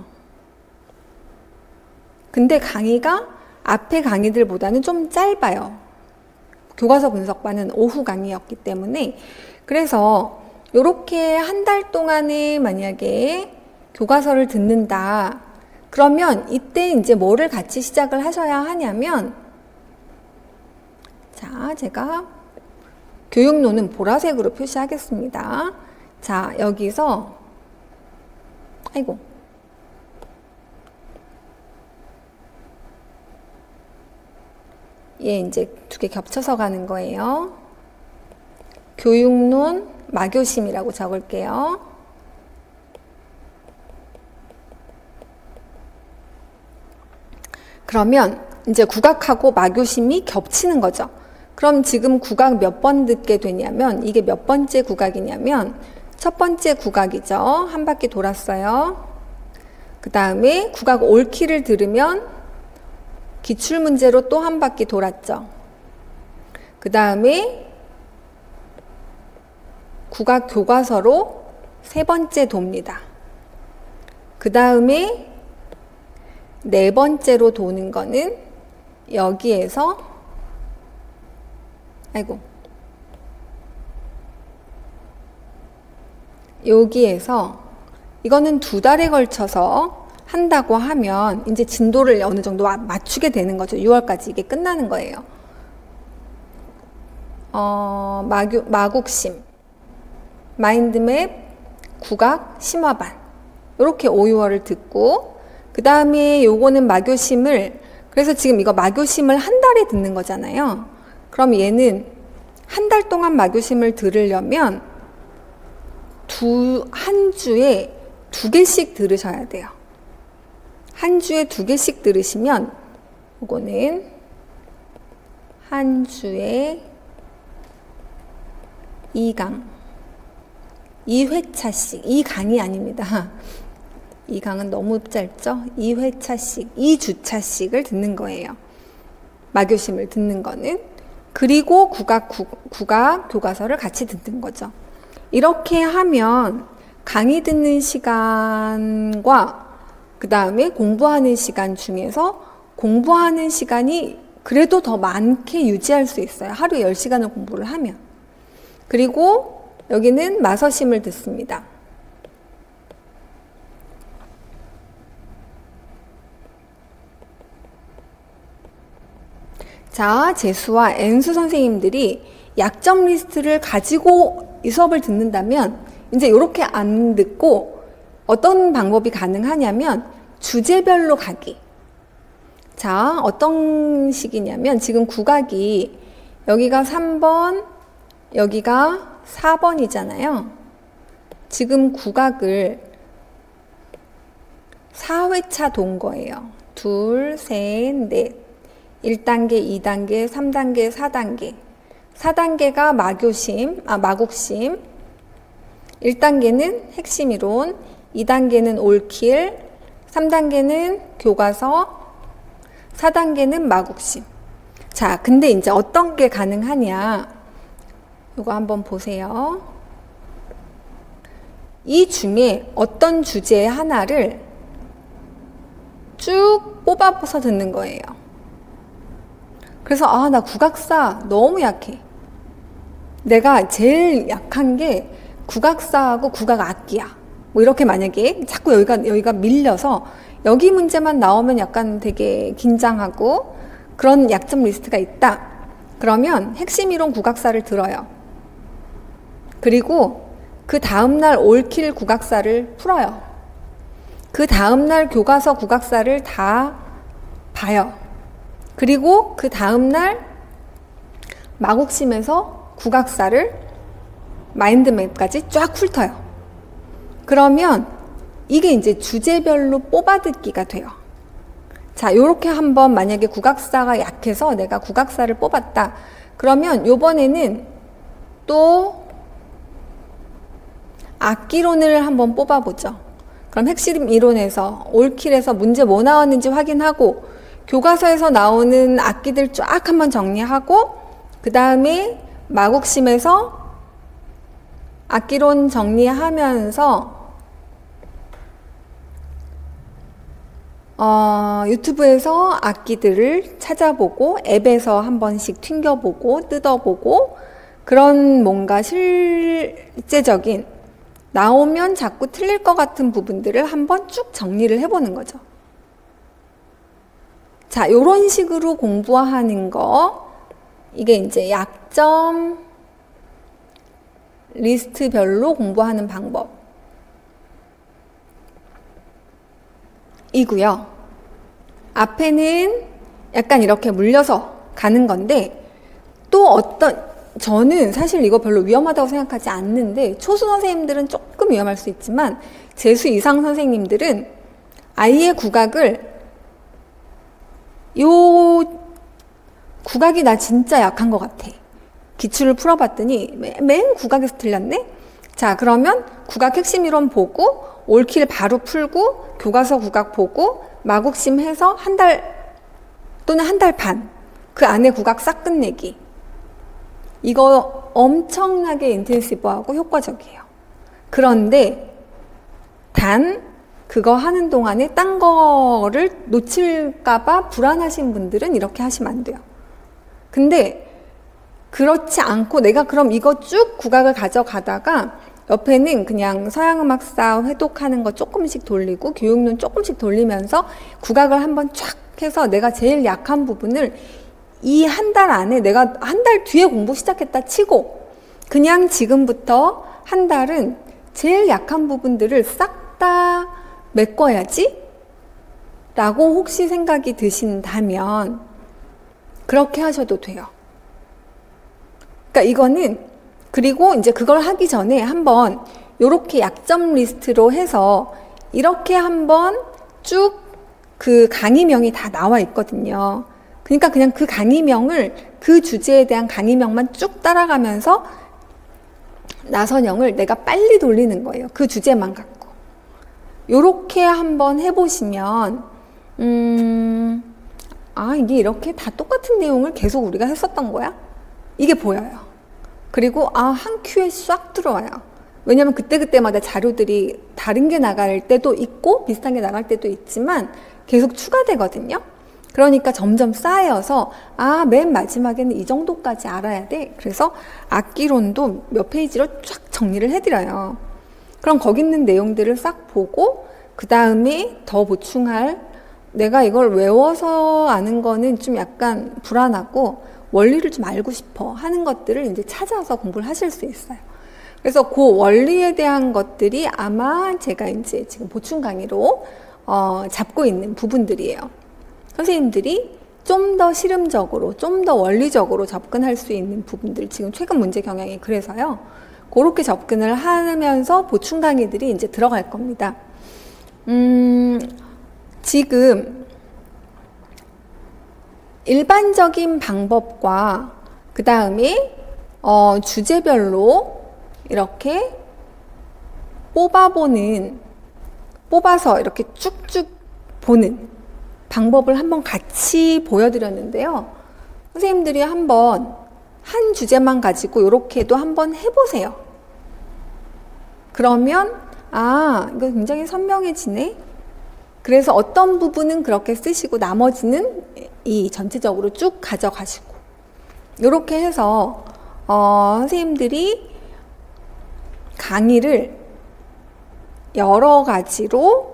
근데 강의가 앞에 강의들보다는 좀 짧아요. 교과서 분석반은 오후 강의였기 때문에. 그래서 이렇게 한 달 동안에 만약에 교과서를 듣는다. 그러면 이때 이제 뭐를 같이 시작을 하셔야 하냐면, 자, 제가 교육론은 보라색으로 표시하겠습니다. 자, 여기서, 아이고. 얘 이제 두 개 겹쳐서 가는 거예요. 교육론 마교심이라고 적을게요. 그러면 이제 국악하고 마교심이 겹치는 거죠. 그럼 지금 국악 몇 번 듣게 되냐면, 이게 몇 번째 국악이냐면 첫 번째 국악이죠. 한 바퀴 돌았어요. 그 다음에 국악 옳기를 들으면 기출문제로 또 한 바퀴 돌았죠. 그 다음에 국악 교과서로 세 번째 돕니다. 그 다음에 네 번째로 도는 거는 여기에서, 아이고, 여기에서 이거는 두 달에 걸쳐서 한다고 하면 이제 진도를 어느 정도 맞추게 되는 거죠. 유월까지 이게 끝나는 거예요. 어, 마교, 마국심, 마인드맵, 국악, 심화반 이렇게 오, 유월을 듣고, 그 다음에 요거는 마교심을, 그래서 지금 이거 마교심을 한 달에 듣는 거잖아요. 그럼 얘는 한 달 동안 마교심을 들으려면 두, 한 주에 두 개씩 들으셔야 돼요. 한 주에 두 개씩 들으시면 요거는 한 주에 이 강, 이 회차씩, 이 강이 아닙니다. 이 강은 너무 짧죠? 이 회차씩, 이 주차씩을 듣는 거예요. 마교심을 듣는 거는. 그리고 국악, 국, 국악 교과서를 같이 듣는 거죠. 이렇게 하면 강의 듣는 시간과 그 다음에 공부하는 시간 중에서 공부하는 시간이 그래도 더 많게 유지할 수 있어요. 하루 열 시간을 공부를 하면. 그리고 여기는 마서심을 듣습니다. 자, 재수와 N수 선생님들이 약점 리스트를 가지고 이 수업을 듣는다면 이제 이렇게 안 듣고 어떤 방법이 가능하냐면 주제별로 가기. 자, 어떤 식이냐면 지금 국악이 여기가 삼 번, 여기가 사 번이잖아요. 지금 국악을 사 회차 돈 거예요. 둘, 셋, 넷. 일 단계, 이 단계, 삼 단계, 사 단계. 사 단계가 마교심, 아, 마국심. 일 단계는 핵심 이론. 이 단계는 올킬. 삼 단계는 교과서. 사 단계는 마국심. 자, 근데 이제 어떤 게 가능하냐. 이거 한번 보세요. 이 중에 어떤 주제 하나를 쭉 뽑아서 듣는 거예요. 그래서 아, 나 국악사 너무 약해. 내가 제일 약한 게 국악사하고 국악악기야. 뭐 이렇게 만약에 자꾸 여기가 여기가 밀려서 여기 문제만 나오면 약간 되게 긴장하고 그런 약점 리스트가 있다. 그러면 핵심 이론 국악사를 들어요. 그리고 그 다음날 올킬 국악사를 풀어요. 그 다음날 교과서 국악사를 다 봐요. 그리고 그 다음날 마국심에서 국악사를 마인드맵까지 쫙 훑어요. 그러면 이게 이제 주제별로 뽑아듣기가 돼요. 자, 요렇게 한번 만약에 국악사가 약해서 내가 국악사를 뽑았다. 그러면 요번에는 또 악기론을 한번 뽑아보죠. 그럼 핵심 이론에서 올킬에서 문제 뭐 나왔는지 확인하고 교과서에서 나오는 악기들 쫙 한번 정리하고 그 다음에 마국심에서 악기론 정리하면서 어, 유튜브에서 악기들을 찾아보고 앱에서 한 번씩 튕겨보고 뜯어보고 그런 뭔가 실제적인 나오면 자꾸 틀릴 것 같은 부분들을 한번 쭉 정리를 해보는 거죠. 자, 요런 식으로 공부하는 거, 이게 이제 약점 리스트별로 공부하는 방법 이고요. 앞에는 약간 이렇게 물려서 가는 건데 또 어떤 저는 사실 이거 별로 위험하다고 생각하지 않는데 초수 선생님들은 조금 위험할 수 있지만 재수 이상 선생님들은 아예 국악을 요 국악이 나 진짜 약한 것 같아. 기출을 풀어봤더니 맨 국악에서 틀렸네? 자, 그러면 국악 핵심 이론 보고 올킬 바로 풀고 교과서 국악 보고 마국심 해서 한 달 또는 한 달 반 그 안에 국악 싹 끝내기. 이거 엄청나게 인텐시브하고 효과적이에요. 그런데 단 그거 하는 동안에 딴 거를 놓칠까봐 불안하신 분들은 이렇게 하시면 안 돼요. 근데 그렇지 않고 내가 그럼 이거 쭉 국악을 가져가다가 옆에는 그냥 서양음악사 회독하는 거 조금씩 돌리고 교육론 조금씩 돌리면서 국악을 한번 쫙 해서 내가 제일 약한 부분을 이 한 달 안에 내가 한 달 뒤에 공부 시작했다 치고 그냥 지금부터 한 달은 제일 약한 부분들을 싹 다 메꿔야지 라고 혹시 생각이 드신다면 그렇게 하셔도 돼요. 그러니까 이거는 그리고 이제 그걸 하기 전에 한번 요렇게 약점 리스트로 해서 이렇게 한번 쭉 그 강의명이 다 나와 있거든요. 그러니까 그냥 그 강의명을 그 주제에 대한 강의명만 쭉 따라가면서 나선형을 내가 빨리 돌리는 거예요. 그 주제만 갖고. 요렇게 한번 해보시면 음, 아 이게 이렇게 다 똑같은 내용을 계속 우리가 했었던 거야? 이게 보여요. 그리고 아, 한 큐에 싹 들어와요. 왜냐면 그때그때마다 자료들이 다른 게 나갈 때도 있고 비슷한 게 나갈 때도 있지만 계속 추가되거든요. 그러니까 점점 쌓여서 아, 맨 마지막에는 이 정도까지 알아야 돼. 그래서 악기론도 몇 페이지로 쫙 정리를 해드려요. 그럼 거기 있는 내용들을 싹 보고 그 다음에 더 보충할 내가 이걸 외워서 아는 거는 좀 약간 불안하고 원리를 좀 알고 싶어 하는 것들을 이제 찾아서 공부를 하실 수 있어요. 그래서 그 원리에 대한 것들이 아마 제가 이제 지금 보충 강의로 어, 잡고 있는 부분들이에요. 선생님들이 좀 더 실험적으로, 좀 더 원리적으로 접근할 수 있는 부분들, 지금 최근 문제 경향이 그래서요. 그렇게 접근을 하면서 보충 강의들이 이제 들어갈 겁니다. 음, 지금 일반적인 방법과 그 다음에 어, 주제별로 이렇게 뽑아보는, 뽑아서 이렇게 쭉쭉 보는 방법을 한번 같이 보여드렸는데요. 선생님들이 한번 한 주제만 가지고 이렇게도 한번 해보세요. 그러면 아, 이거 굉장히 선명해지네. 그래서 어떤 부분은 그렇게 쓰시고 나머지는 이 전체적으로 쭉 가져가시고 이렇게 해서 어, 선생님들이 강의를 여러 가지로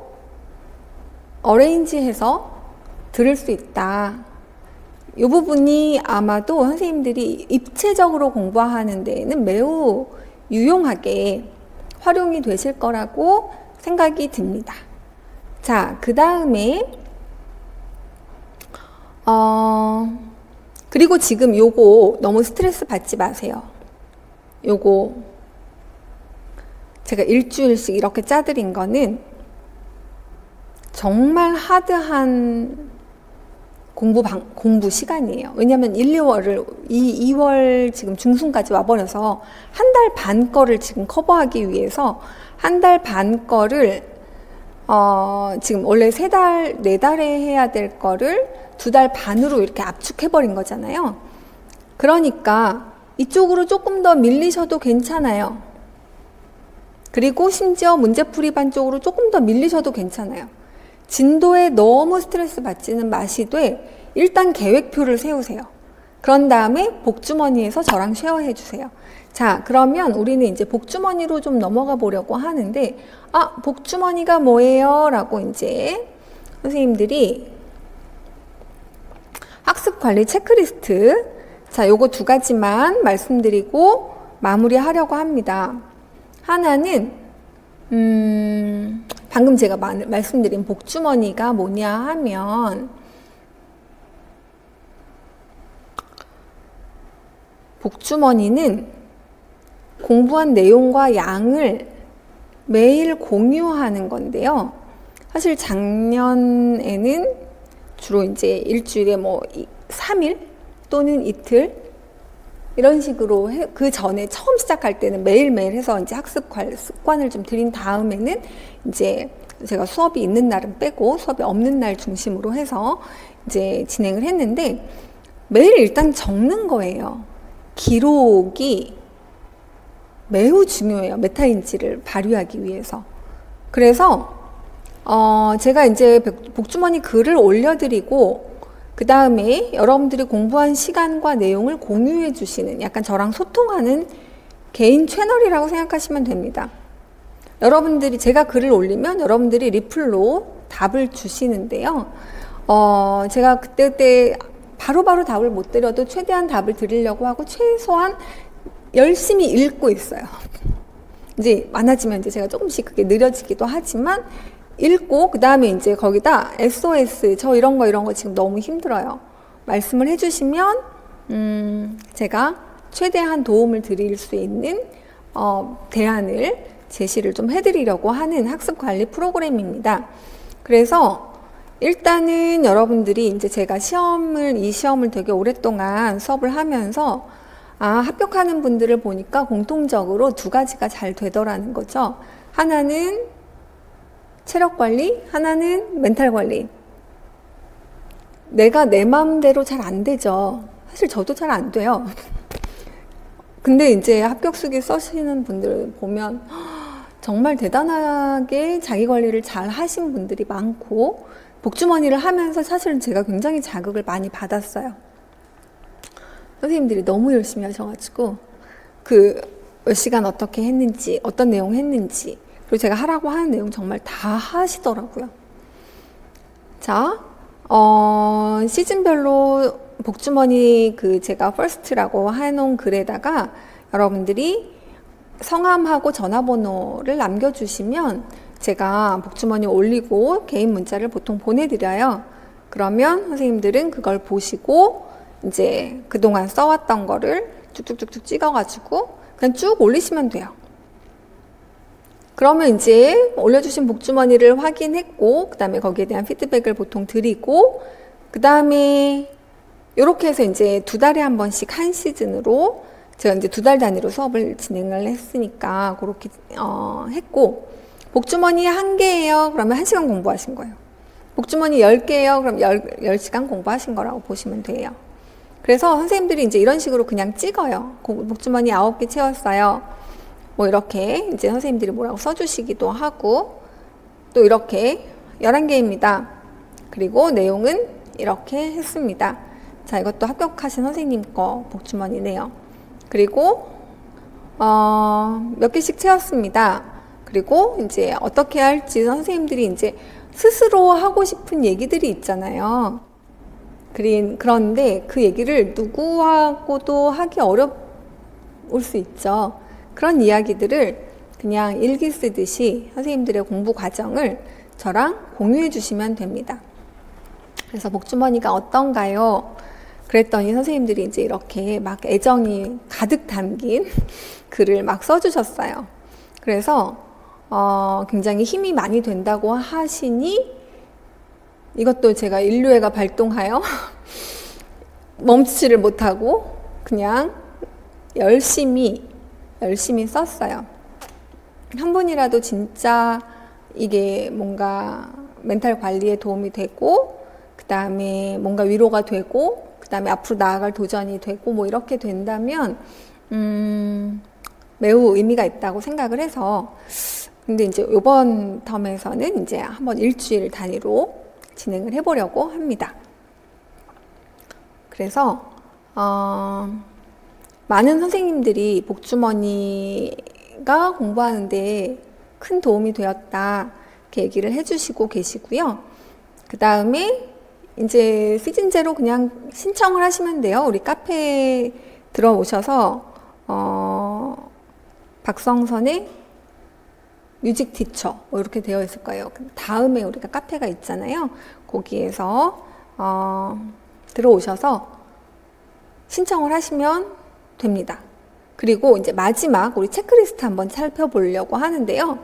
어레인지해서 들을 수 있다. 이 부분이 아마도 선생님들이 입체적으로 공부하는 데에는 매우 유용하게 활용이 되실 거라고 생각이 듭니다. 자, 그 다음에 어, 그리고 지금 요거 너무 스트레스 받지 마세요. 요거 제가 일주일씩 이렇게 짜드린 거는 정말 하드한 공부 방, 공부 시간이에요. 왜냐면 일, 이월을, 이, 이월 지금 중순까지 와버려서 한 달 반 거를 지금 커버하기 위해서 한 달 반 거를, 어, 지금 원래 세 달, 네 달에 해야 될 거를 두 달 반으로 이렇게 압축해버린 거잖아요. 그러니까 이쪽으로 조금 더 밀리셔도 괜찮아요. 그리고 심지어 문제풀이반 쪽으로 조금 더 밀리셔도 괜찮아요. 진도에 너무 스트레스 받지는 마시되 일단 계획표를 세우세요. 그런 다음에 복주머니에서 저랑 쉐어해 주세요. 자, 그러면 우리는 이제 복주머니로 좀 넘어가 보려고 하는데, 아, 복주머니가 뭐예요? 라고 이제 선생님들이 학습관리 체크리스트, 자, 요거 두 가지만 말씀드리고 마무리하려고 합니다. 하나는 음, 방금 제가 마, 말씀드린 복주머니가 뭐냐 하면 복주머니는 공부한 내용과 양을 매일 공유하는 건데요. 사실 작년에는 주로 이제 일주일에 뭐 삼 일 또는 이틀 이런 식으로 해, 그 전에 처음 시작할 때는 매일매일 해서 이제 학습 관, 습관을 좀 들인 다음에는 이제 제가 수업이 있는 날은 빼고 수업이 없는 날 중심으로 해서 이제 진행을 했는데 매일 일단 적는 거예요. 기록이 매우 중요해요. 메타인지를 발휘하기 위해서. 그래서 어 제가 이제 복주머니 글을 올려드리고 그 다음에 여러분들이 공부한 시간과 내용을 공유해 주시는 약간 저랑 소통하는 개인 채널이라고 생각하시면 됩니다. 여러분들이 제가 글을 올리면 여러분들이 리플로 답을 주시는데요. 어, 제가 그때 그때 바로바로 답을 못 드려도 최대한 답을 드리려고 하고 최소한 열심히 읽고 있어요. 이제 많아지면 이제 제가 조금씩 그게 느려지기도 하지만 읽고 그 다음에 이제 거기다 에스오에스 저 이런 거 이런 거 지금 너무 힘들어요. 말씀을 해주시면 음, 제가 최대한 도움을 드릴 수 있는 어, 대안을 제시를 좀 해드리려고 하는 학습관리 프로그램입니다. 그래서 일단은 여러분들이 이제 제가 시험을 이 시험을 되게 오랫동안 수업을 하면서 아 합격하는 분들을 보니까 공통적으로 두 가지가 잘 되더라는 거죠. 하나는 체력 관리, 하나는 멘탈 관리. 내가 내 마음대로 잘 안 되죠. 사실 저도 잘 안 돼요. 근데 이제 합격수기 써시는 분들 보면 정말 대단하게 자기 관리를 잘 하신 분들이 많고 복주머니를 하면서 사실은 제가 굉장히 자극을 많이 받았어요. 선생님들이 너무 열심히 하셔가지고 그 몇 시간 어떻게 했는지 어떤 내용 했는지 그리고 제가 하라고 하는 내용 정말 다 하시더라고요. 자, 어, 시즌별로 복주머니 그 제가 퍼스트라고 해놓은 글에다가 여러분들이 성함하고 전화번호를 남겨주시면 제가 복주머니 올리고 개인 문자를 보통 보내드려요. 그러면 선생님들은 그걸 보시고 이제 그동안 써왔던 거를 쭉쭉쭉쭉 찍어가지고 그냥 쭉 올리시면 돼요. 그러면 이제 올려주신 복주머니를 확인했고, 그 다음에 거기에 대한 피드백을 보통 드리고, 그 다음에 이렇게 해서 이제 두 달에 한 번씩 한 시즌으로 제가 이제 두 달 단위로 수업을 진행을 했으니까 그렇게 어, 했고, 복주머니 한 개예요. 그러면 한 시간 공부하신 거예요. 복주머니 열 개예요. 그럼 열 시간 공부하신 거라고 보시면 돼요. 그래서 선생님들이 이제 이런 식으로 그냥 찍어요. 복주머니 아홉 개 채웠어요. 뭐 이렇게 이제 선생님들이 뭐라고 써주시기도 하고, 또 이렇게 열한 개입니다. 그리고 내용은 이렇게 했습니다. 자, 이것도 합격하신 선생님 거 복주머니네요. 그리고 어, 몇 개씩 채웠습니다. 그리고 이제 어떻게 할지 선생님들이 이제 스스로 하고 싶은 얘기들이 있잖아요. 그런데 그 얘기를 누구하고도 하기 어려울 수 있죠. 그런 이야기들을 그냥 일기 쓰듯이 선생님들의 공부 과정을 저랑 공유해 주시면 됩니다. 그래서 복주머니가 어떤가요? 그랬더니 선생님들이 이제 이렇게 막 애정이 가득 담긴 글을 막 써주셨어요. 그래서 어, 굉장히 힘이 많이 된다고 하시니 이것도 제가 인류애가 발동하여 멈추지를 못하고 그냥 열심히 열심히 썼어요. 한 분이라도 진짜 이게 뭔가 멘탈 관리에 도움이 되고, 그 다음에 뭔가 위로가 되고, 그 다음에 앞으로 나아갈 도전이 되고 뭐 이렇게 된다면 음, 매우 의미가 있다고 생각을 해서, 근데 이제 이번 텀에서는 이제 한번 일주일 단위로 진행을 해보려고 합니다. 그래서 어, 많은 선생님들이 복주머니가 공부하는데 큰 도움이 되었다 이렇게 얘기를 해주시고 계시고요. 그 다음에 이제 시즌제로 그냥 신청을 하시면 돼요. 우리 카페에 들어오셔서 어, 박성선의 뮤직 티처 뭐 이렇게 되어 있을 거예요. 다음에 우리가 카페가 있잖아요. 거기에서 어, 들어오셔서 신청을 하시면 됩니다. 그리고 이제 마지막 우리 체크리스트 한번 살펴보려고 하는데요.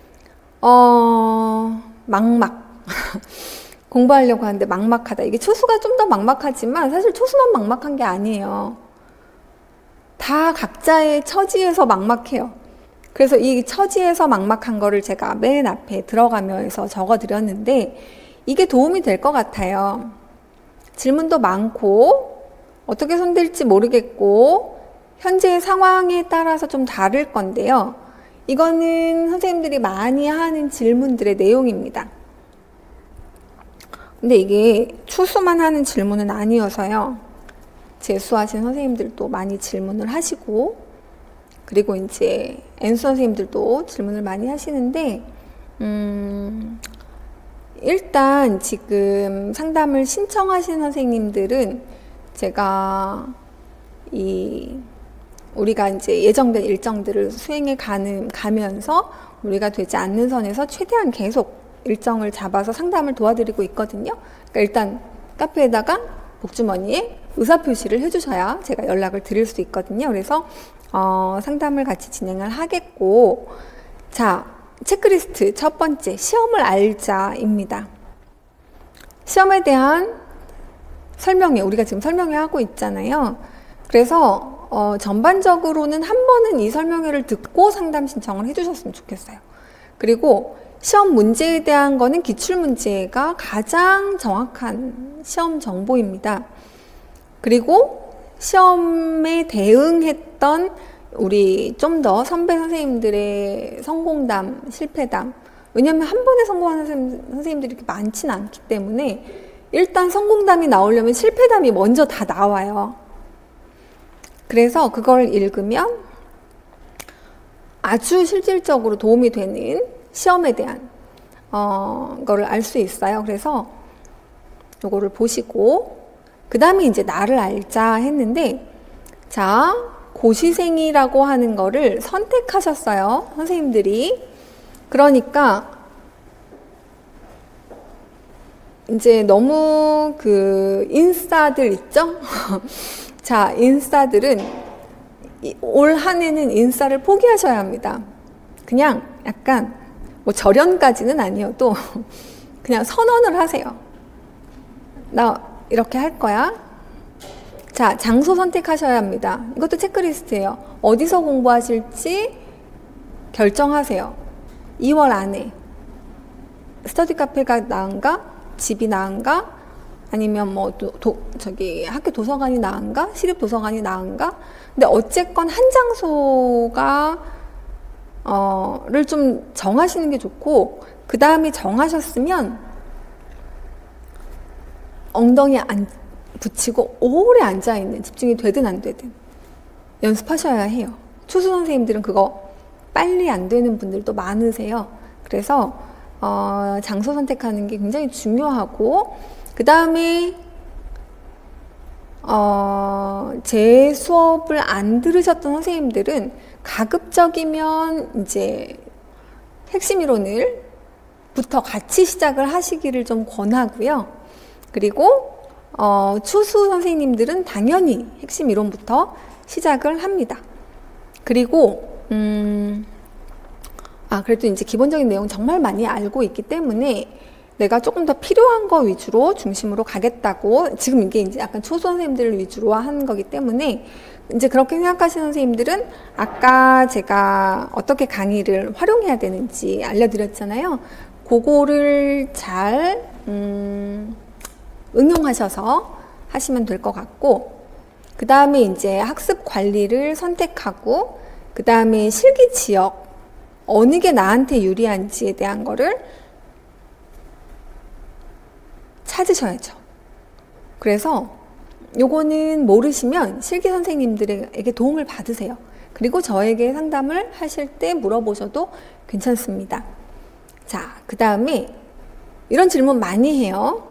어, 막막 공부하려고 하는데 막막하다. 이게 초수가 좀 더 막막하지만 사실 초수만 막막한 게 아니에요. 다 각자의 처지에서 막막해요. 그래서 이 처지에서 막막한 거를 제가 맨 앞에 들어가면서 적어 드렸는데 이게 도움이 될 것 같아요. 질문도 많고 어떻게 손댈지 모르겠고 현재의 상황에 따라서 좀 다를 건데요. 이거는 선생님들이 많이 하는 질문들의 내용입니다. 근데 이게 추수만 하는 질문은 아니어서요. 재수하신 선생님들도 많이 질문을 하시고, 그리고 이제 N수 선생님들도 질문을 많이 하시는데, 음, 일단 지금 상담을 신청하신 선생님들은 제가 이 우리가 이제 예정된 일정들을 수행해 가는, 가면서 우리가 되지 않는 선에서 최대한 계속 일정을 잡아서 상담을 도와드리고 있거든요. 그러니까 일단 카페에다가 복주머니에 의사표시를 해주셔야 제가 연락을 드릴 수 있거든요. 그래서 어, 상담을 같이 진행을 하겠고, 자, 체크리스트 첫 번째, 시험을 알자입니다. 시험에 대한 설명회, 우리가 지금 설명회 하고 있잖아요. 그래서 어, 전반적으로는 한 번은 이 설명회를 듣고 상담 신청을 해주셨으면 좋겠어요. 그리고 시험 문제에 대한 거는 기출문제가 가장 정확한 시험 정보입니다. 그리고 시험에 대응했던 우리 좀 더 선배 선생님들의 성공담, 실패담, 왜냐하면 한 번에 성공하는 선생님들이 이렇게 많지는 않기 때문에 일단 성공담이 나오려면 실패담이 먼저 다 나와요. 그래서 그걸 읽으면 아주 실질적으로 도움이 되는 시험에 대한 어, 거를 알 수 있어요. 그래서 요거를 보시고, 그 다음에 이제 나를 알자 했는데, 자, 고시생이라고 하는 거를 선택하셨어요. 선생님들이. 그러니까 이제 너무 그 인싸들 있죠? 자, 인싸들은 올 한 해는 인싸를 포기하셔야 합니다. 그냥 약간 뭐 절연까지는 아니어도 그냥 선언을 하세요. 나 이렇게 할 거야. 자, 장소 선택하셔야 합니다. 이것도 체크리스트예요. 어디서 공부하실지 결정하세요. 이월 안에 스터디 카페가 나은가? 집이 나은가? 아니면 뭐 도, 도, 저기 학교 도서관이 나은가? 시립 도서관이 나은가? 근데 어쨌건 한 장소가 어를 좀 정하시는 게 좋고, 그 다음에 정하셨으면 엉덩이에 안 붙이고 오래 앉아있는, 집중이 되든 안 되든 연습하셔야 해요. 초수 선생님들은 그거 빨리 안 되는 분들도 많으세요. 그래서 어, 장소 선택하는 게 굉장히 중요하고, 그 다음에 어, 제 수업을 안 들으셨던 선생님들은 가급적이면 이제 핵심 이론을 부터 같이 시작을 하시기를 좀 권하고요. 그리고 어, 추수 선생님들은 당연히 핵심 이론부터 시작을 합니다. 그리고 음, 아 그래도 이제 기본적인 내용 정말 많이 알고 있기 때문에 내가 조금 더 필요한 거 위주로 중심으로 가겠다고, 지금 이게 이제 약간 초수 선생님들을 위주로 하는 거기 때문에 이제 그렇게 생각하시는 선생님들은 아까 제가 어떻게 강의를 활용해야 되는지 알려드렸잖아요. 그거를 잘 음, 응용하셔서 하시면 될 것 같고, 그 다음에 이제 학습 관리를 선택하고, 그 다음에 실기 지역 어느 게 나한테 유리한지에 대한 거를 찾으셔야죠. 그래서 요거는 모르시면 실기 선생님들에게 도움을 받으세요. 그리고 저에게 상담을 하실 때 물어보셔도 괜찮습니다. 자, 그 다음에 이런 질문 많이 해요.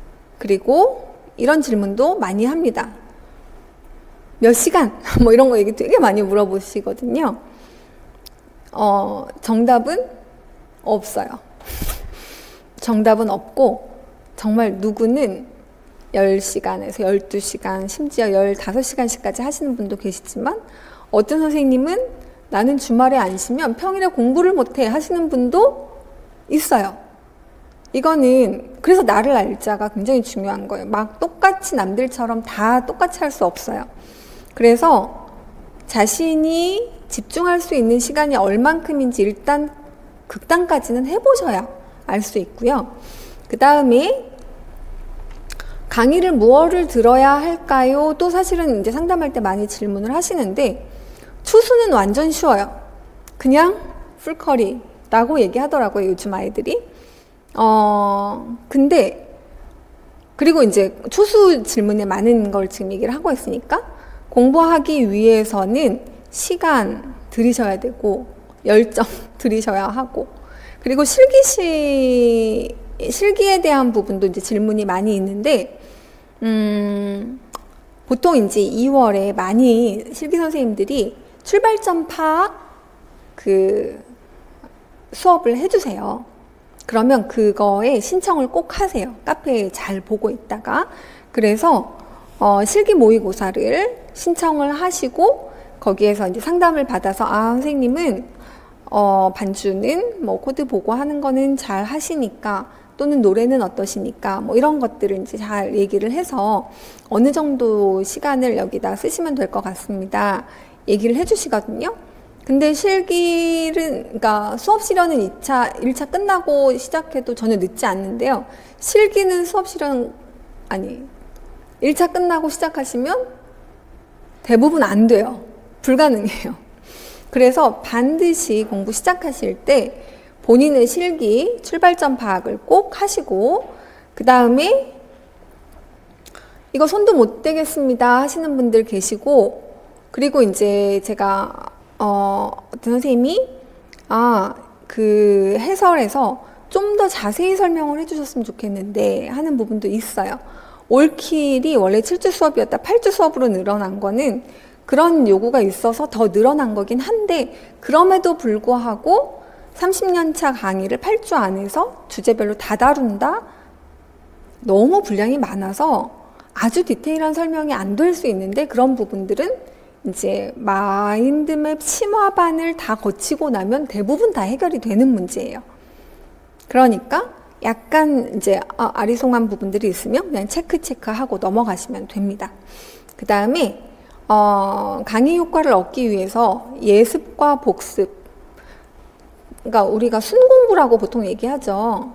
그리고 이런 질문도 많이 합니다. 몇 시간? 뭐 이런 거 얘기 되게 많이 물어보시거든요. 어, 정답은 없어요. 정답은 없고, 정말 누구는 열 시간에서 열두 시간, 심지어 열다섯 시간씩까지 하시는 분도 계시지만, 어떤 선생님은 나는 주말에 안 쉬면 평일에 공부를 못해 하시는 분도 있어요. 이거는 그래서 나를 알자가 굉장히 중요한 거예요. 막 똑같이 남들처럼 다 똑같이 할 수 없어요. 그래서 자신이 집중할 수 있는 시간이 얼만큼인지 일단 극단까지는 해보셔야 알 수 있고요. 그 다음에 강의를 무엇을 들어야 할까요? 또 사실은 이제 상담할 때 많이 질문을 하시는데, 추수는 완전 쉬워요. 그냥 풀커리라고 얘기하더라고요, 요즘 아이들이. 어, 근데, 그리고 이제 초수 질문에 많은 걸 지금 얘기를 하고 있으니까, 공부하기 위해서는 시간 들이셔야 되고, 열정 들이셔야 하고, 그리고 실기시, 실기에 대한 부분도 이제 질문이 많이 있는데, 음, 보통 이제 이월에 많이 실기 선생님들이 출발점 파악 그 수업을 해주세요. 그러면 그거에 신청을 꼭 하세요. 카페에 잘 보고 있다가. 그래서 어, 실기 모의고사를 신청을 하시고, 거기에서 이제 상담을 받아서, 아, 선생님은 어, 반주는 뭐 코드 보고 하는 거는 잘 하시니까, 또는 노래는 어떠시니까, 뭐 이런 것들을 이제 잘 얘기를 해서 어느 정도 시간을 여기다 쓰시면 될 것 같습니다. 얘기를 해주시거든요. 근데 실기는, 그러니까 수업 실현은 이 차, 일 차 끝나고 시작해도 전혀 늦지 않는데요. 실기는 수업 실현, 아니, 일 차 끝나고 시작하시면 대부분 안 돼요. 불가능해요. 그래서 반드시 공부 시작하실 때 본인의 실기, 출발점 파악을 꼭 하시고, 그 다음에 이거 손도 못 대겠습니다 하시는 분들 계시고, 그리고 이제 제가 어, 어떤 선생님이 아, 그 해설에서 좀 더 자세히 설명을 해주셨으면 좋겠는데 하는 부분도 있어요. 올킬이 원래 칠 주 수업이었다 팔 주 수업으로 늘어난 거는 그런 요구가 있어서 더 늘어난 거긴 한데, 그럼에도 불구하고 삼십 년 차 강의를 팔 주 안에서 주제별로 다 다룬다? 너무 분량이 많아서 아주 디테일한 설명이 안 될 수 있는데 그런 부분들은 이제 마인드맵 심화반을 다 거치고 나면 대부분 다 해결이 되는 문제예요. 그러니까 약간 이제 아, 아리송한 부분들이 있으면 그냥 체크 체크하고 넘어가시면 됩니다. 그 다음에 어, 강의 효과를 얻기 위해서 예습과 복습, 그러니까 우리가 순공부라고 보통 얘기하죠.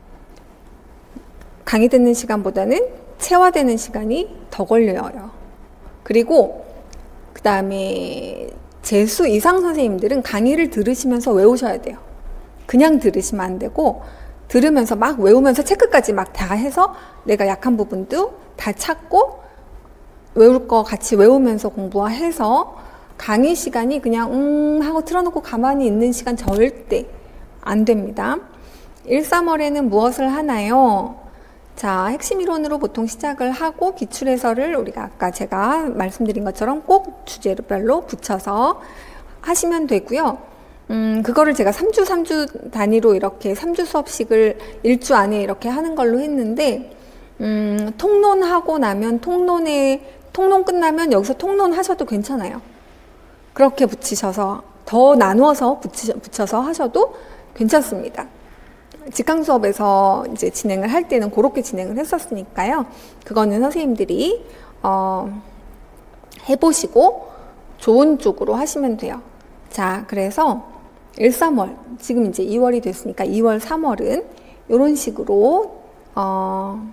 강의 듣는 시간보다는 체화되는 시간이 더 걸려요. 그리고 그 다음에 재수 이상 선생님들은 강의를 들으시면서 외우셔야 돼요. 그냥 들으시면 안 되고 들으면서 막 외우면서 체크까지 막 다 해서 내가 약한 부분도 다 찾고 외울 거 같이 외우면서 공부해서 강의 시간이 그냥 음 하고 틀어놓고 가만히 있는 시간 절대 안 됩니다. 일, 삼월에는 무엇을 하나요? 자, 핵심 이론으로 보통 시작을 하고 기출해설을 우리가 아까 제가 말씀드린 것처럼 꼭 주제별로 붙여서 하시면 되고요. 음, 그거를 제가 삼 주, 삼 주 단위로 이렇게 삼 주 수업씩을 일 주 안에 이렇게 하는 걸로 했는데, 음, 통론하고 나면 통론에, 통론 끝나면 여기서 통론 하셔도 괜찮아요. 그렇게 붙이셔서, 더 나누어서 붙이, 붙여서 하셔도 괜찮습니다. 직강 수업에서 이제 진행을 할 때는 그렇게 진행을 했었으니까요. 그거는 선생님들이, 어, 해보시고 좋은 쪽으로 하시면 돼요. 자, 그래서 일, 삼월, 지금 이제 이월이 됐으니까 이월, 삼월은 이런 식으로 어,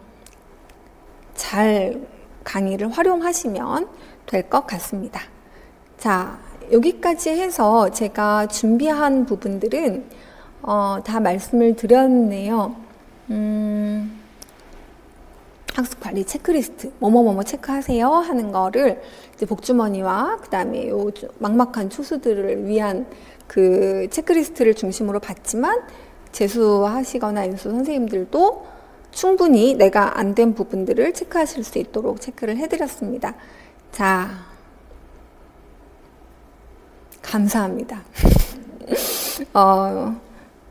잘 강의를 활용하시면 될 것 같습니다. 자, 여기까지 해서 제가 준비한 부분들은 어, 다 말씀을 드렸네요. 음, 학습관리 체크리스트, 뭐뭐뭐뭐 체크하세요 하는 거를 이제 복주머니와 그 다음에 요 막막한 초수들을 위한 그 체크리스트를 중심으로 봤지만 재수하시거나 인수 선생님들도 충분히 내가 안 된 부분들을 체크하실 수 있도록 체크를 해드렸습니다. 자, 감사합니다. 어,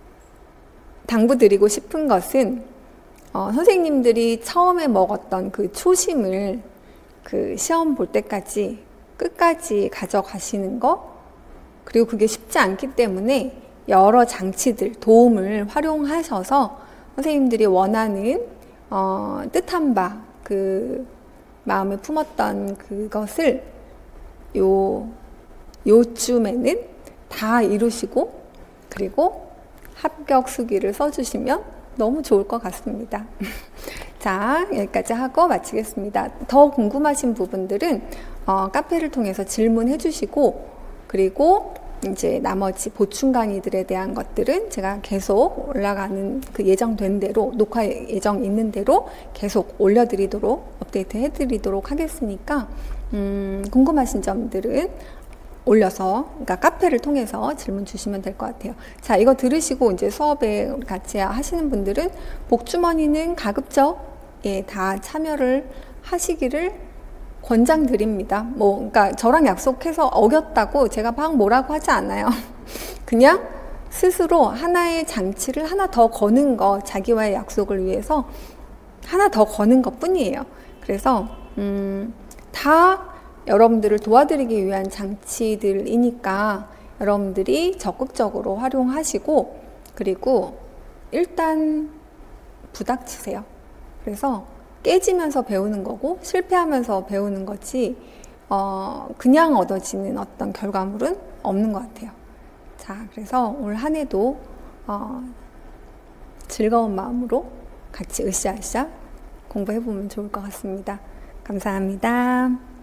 당부드리고 싶은 것은 어, 선생님들이 처음에 먹었던 그 초심을 그 시험 볼 때까지 끝까지 가져가시는 거, 그리고 그게 쉽지 않기 때문에 여러 장치들, 도움을 활용하셔서 선생님들이 원하는 어, 뜻한 바, 그 마음에 품었던 그것을 요, 요쯤에는 다 이루시고 그리고 합격 수기를 써주시면 너무 좋을 것 같습니다. 자, 여기까지 하고 마치겠습니다. 더 궁금하신 부분들은 어, 카페를 통해서 질문해 주시고, 그리고 이제 나머지 보충 강의들에 대한 것들은 제가 계속 올라가는 그 예정된 대로, 녹화 예정 있는 대로 계속 올려드리도록, 업데이트 해드리도록 하겠으니까 음, 궁금하신 점들은 올려서, 그러니까 카페를 통해서 질문 주시면 될 것 같아요. 자, 이거 들으시고 이제 수업에 같이 하시는 분들은 복주머니는 가급적 예, 다 참여를 하시기를 권장드립니다. 뭐, 그러니까 저랑 약속해서 어겼다고 제가 막 뭐라고 하지 않아요. 그냥 스스로 하나의 장치를 하나 더 거는 거, 자기와의 약속을 위해서 하나 더 거는 것 뿐이에요. 그래서 음, 다 여러분들을 도와드리기 위한 장치들이니까 여러분들이 적극적으로 활용하시고, 그리고 일단 부닥치세요. 그래서 깨지면서 배우는 거고 실패하면서 배우는 거지 어, 그냥 얻어지는 어떤 결과물은 없는 것 같아요. 자, 그래서 올 한 해도 어, 즐거운 마음으로 같이 으쌰으쌰 공부해보면 좋을 것 같습니다. 감사합니다.